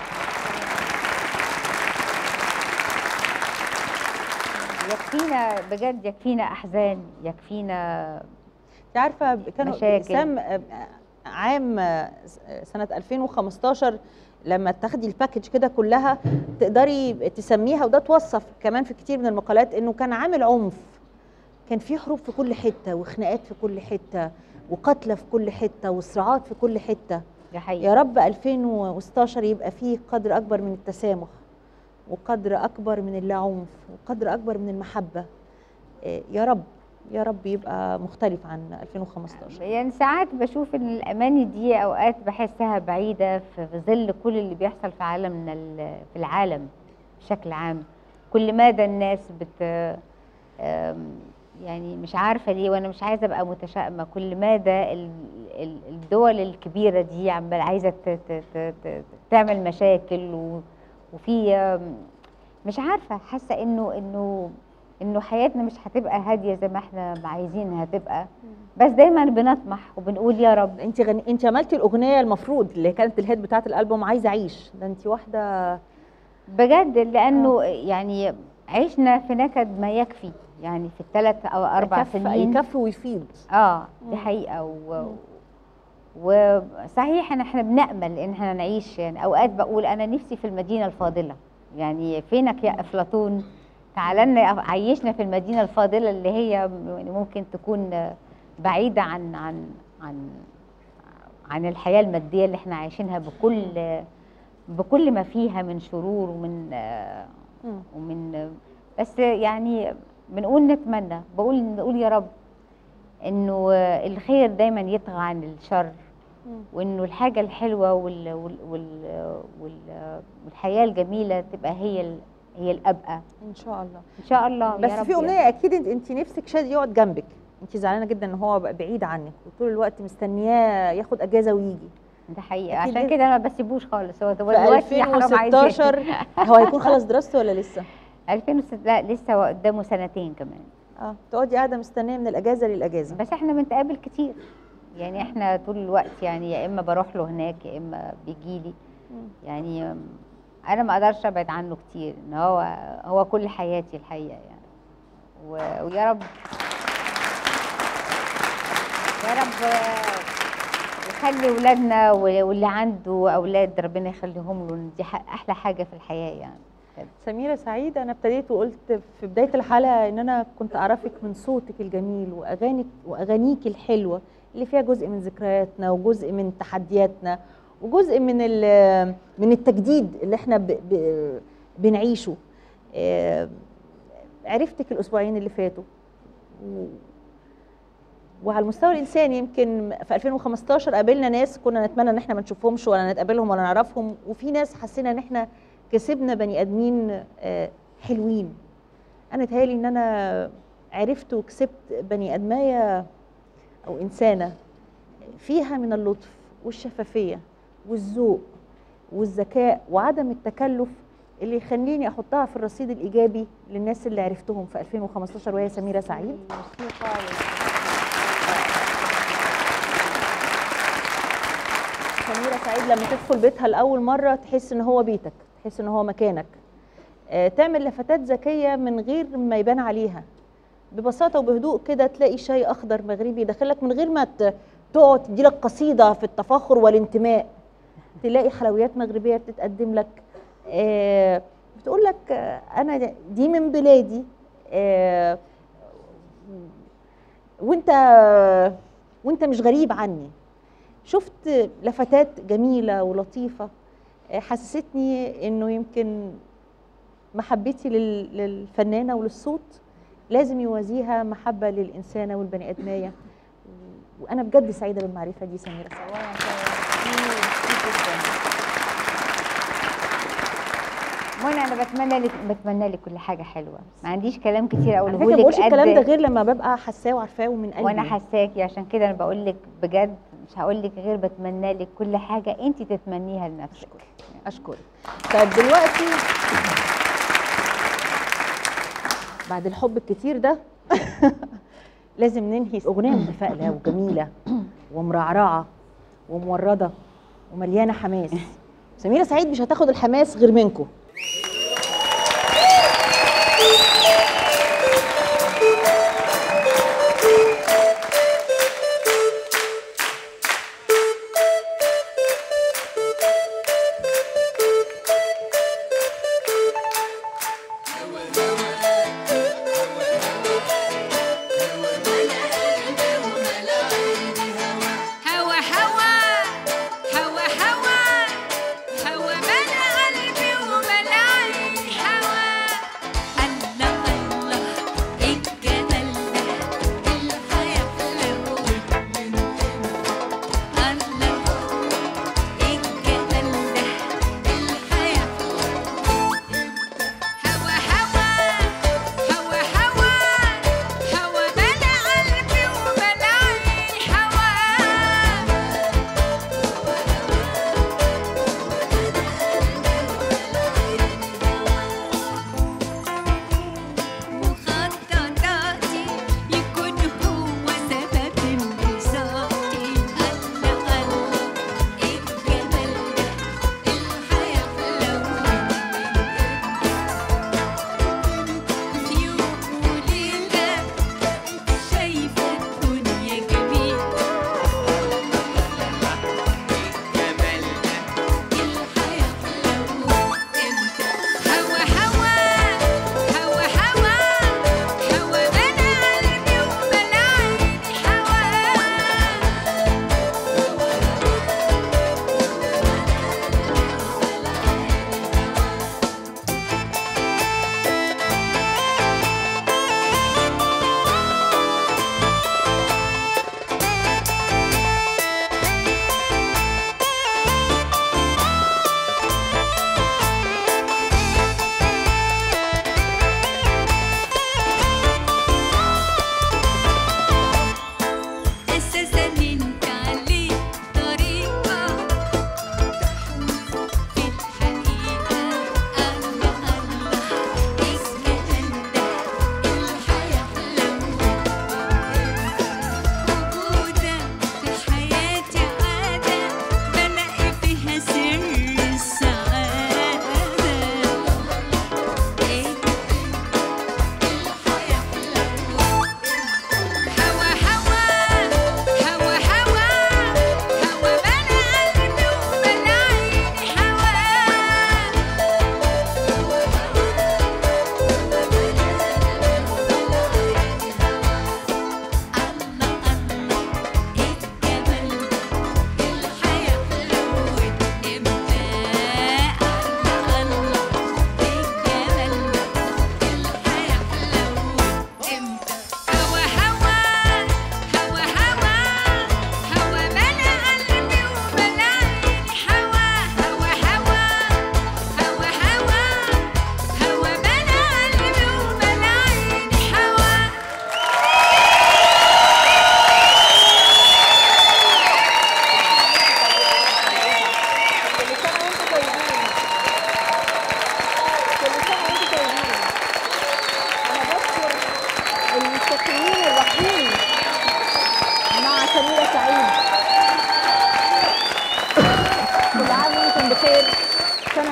Speaker 2: يكفينا بجد، يكفينا احزان، يكفينا
Speaker 1: انت عارفه كانوا
Speaker 2: مشاكل.
Speaker 1: سام آه، عام آه، سنه ألفين وخمستاشر لما تاخدي الباكج كده كلها تقدري تسميها، وده توصف كمان في كتير من المقالات انه كان عامل عنف، كان في حروب في كل حته وخناقات في كل حته وقتلى في كل حته وصراعات في كل حته.
Speaker 2: دي حقيقة.
Speaker 1: يا رب ألفين وستاشر يبقى فيه قدر اكبر من التسامح وقدر اكبر من اللا عنف وقدر اكبر من المحبه. إيه، يا رب يا رب يبقى مختلف عن ألفين وخمستاشر.
Speaker 2: يعني ساعات بشوف ان الاماني دي اوقات بحسها بعيده في في ظل كل اللي بيحصل في عالمنا ال- في العالم بشكل عام. كل مدى الناس بت آم، يعني مش عارفه ليه، وانا مش عايزه ابقى متشائمه، كل مدى ال- ال- الدول الكبيره دي عمال عايزه ت- ت- ت- ت- تعمل مشاكل و- وفي آم، مش عارفه، حاسه انه انه انه حياتنا مش هتبقى هاديه زي ما احنا عايزينها تبقى، بس دايما بنطمح وبنقول يا رب.
Speaker 1: انت غني... انت عملتي الاغنيه المفروض اللي كانت الهيد بتاعت الالبوم عايزه اعيش، ده انت واحده
Speaker 2: بجد لانه يعني عشنا في نكد ما يكفي، يعني في الثلاث او اربع
Speaker 1: يكف...
Speaker 2: سنين
Speaker 1: يكفي ويفيض.
Speaker 2: اه دي حقيقه و... وصحيح ان احنا بنامل ان احنا نعيش، يعني اوقات بقول انا نفسي في المدينه الفاضله، يعني فينك يا افلاطون، تعالى لنا عيشنا في المدينه الفاضله اللي هي يعني ممكن تكون بعيده عن عن عن عن الحياه الماديه اللي احنا عايشينها بكل بكل ما فيها من شرور ومن ومن بس يعني بنقول نتمنى، بقول نقول يا رب انه الخير دايما يطغى عن الشر، وانه الحاجه الحلوه وال وال وال وال والحياه الجميله تبقى هي ال هي الابقى
Speaker 1: ان شاء الله.
Speaker 2: ان شاء الله.
Speaker 1: بس
Speaker 2: يا رب
Speaker 1: في امنيه
Speaker 2: يعني.
Speaker 1: اكيد انت انت نفسك شادي يقعد جنبك، انت زعلانه جدا ان هو بقى بعيد عنك وطول الوقت مستنياه ياخد اجازه ويجي.
Speaker 2: ده حقيقه،
Speaker 1: أكيد
Speaker 2: عشان كده انا ما بسيبوش خالص. هو
Speaker 1: في
Speaker 2: دلوقتي حرام عايز
Speaker 1: ألفين وستاشر هو هيكون خلص دراسته ولا لسه؟
Speaker 2: ألفين وستة لا لسه قدامه سنتين كمان.
Speaker 1: اه تقعدي قاعده مستنيه من الاجازه للاجازه.
Speaker 2: بس احنا بنتقابل كتير يعني، احنا طول الوقت يعني، يا اما بروح له هناك يا اما بيجي لي يعني. انا ما اقدرش ابعد عنه كتير، ان هو هو كل حياتي الحقيقه يعني. و- ويا رب يا رب يخلي ولادنا واللي عنده اولاد ربنا يخليهم له، دي ح- احلى حاجه في الحياه يعني.
Speaker 1: سميرة سعيد، أنا ابتديت وقلت في بداية الحلقة إن أنا كنت أعرفك من صوتك الجميل وأغانيك وأغانيك الحلوة اللي فيها جزء من ذكرياتنا وجزء من تحدياتنا وجزء من من التجديد اللي إحنا ب ب بنعيشه. آه، عرفتك الأسبوعين اللي فاتوا، و- وعلى المستوى الإنساني يمكن في ألفين وخمستاشر قابلنا ناس كنا نتمنى إن إحنا ما نشوفهمش ولا نتقابلهم ولا نعرفهم، وفي ناس حسينا إن إحنا كسبنا بني ادمين آه، حلوين. انا تهيالي ان انا عرفت وكسبت بني ادمايه او انسانه فيها من اللطف والشفافيه والذوق والذكاء وعدم التكلف اللي يخليني احطها في الرصيد الايجابي للناس اللي عرفتهم في ألفين وخمستاشر، وهي سميرة سعيد. سميرة سعيد لما تدخل بيتها لاول مره تحس ان هو بيتك، تحس ان هو مكانك. آه، تعمل لفتات ذكيه من غير ما يبان عليها، ببساطه وبهدوء كده تلاقي شاي اخضر مغربي داخلك من غير ما ت- تقعد تديلك قصيده في التفاخر والانتماء. تلاقي حلويات مغربيه بتتقدم لك، آه، بتقول لك آه، انا دي من بلادي، آه، وانت وانت مش غريب عني. شفت لفتات جميله ولطيفه آه، حسستني انه يمكن محبتي لل- للفنانه وللصوت لازم يوازيها محبه للانسانه والبني ادميه. وانا بجد سعيده بالمعرفه دي سميرة سعيد.
Speaker 2: منى انا بتمنى لك بتمنى لك كل حاجه حلوه، ما عنديش كلام كتير اقوله
Speaker 1: على فكره ما
Speaker 2: لك
Speaker 1: بقولش الكلام ده
Speaker 2: قد
Speaker 1: غير لما ببقى حاساه وعارفاه ومن قلبي.
Speaker 2: وانا حاساكي، عشان كده انا بقول لك بجد مش هقول لك غير بتمنى لك كل حاجه انت تتمنيها لنفسك.
Speaker 1: اشكرك. طيب دلوقتي بعد الحب الكتير ده لازم ننهي اغنيه متفائله وجميله ومرعرعه ومورده ومليانه حماس. سميرة سعيد مش هتاخد الحماس غير منكم.
Speaker 3: هوا هوا هوا هوا هوا ملا قلبي وملا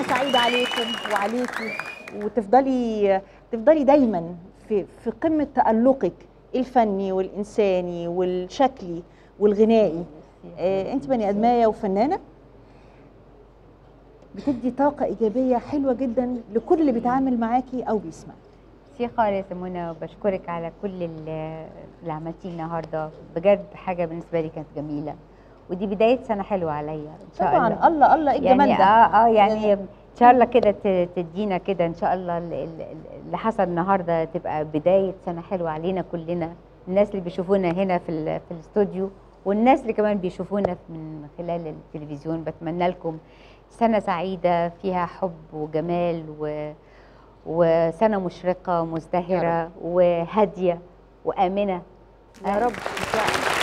Speaker 1: سعيده عليكم وعليكي، وتفضلي تفضلي دايما في في قمه تألقك الفني والانساني والشكلي والغنائي. آه انت بني ادميه وفنانه بتدي طاقه ايجابيه حلوه جدا لكل اللي بيتعامل معاكي او بيسمعك.
Speaker 2: ميرسي خالص يا منى، وبشكرك على كل اللي اللي عملتيه النهارده، بجد حاجه بالنسبه لي كانت جميله، ودي بدايه سنه حلوه عليا ان شاء
Speaker 1: طبعا.
Speaker 2: الله.
Speaker 1: الله الله ايه الجمال
Speaker 2: يعني
Speaker 1: ده.
Speaker 2: اه اه يعني ان شاء الله كده ت- تدينا كده ان شاء الله ال- ال- اللي حصل النهارده تبقى بدايه سنه حلوه علينا كلنا، الناس اللي بيشوفونا هنا في ال- في الاستوديو، والناس اللي كمان بيشوفونا من خلال التلفزيون. بتمنى لكم سنه سعيده فيها حب وجمال و وسنه مشرقه مزدهره وهاديه وامنه.
Speaker 1: يا رب ان شاء الله.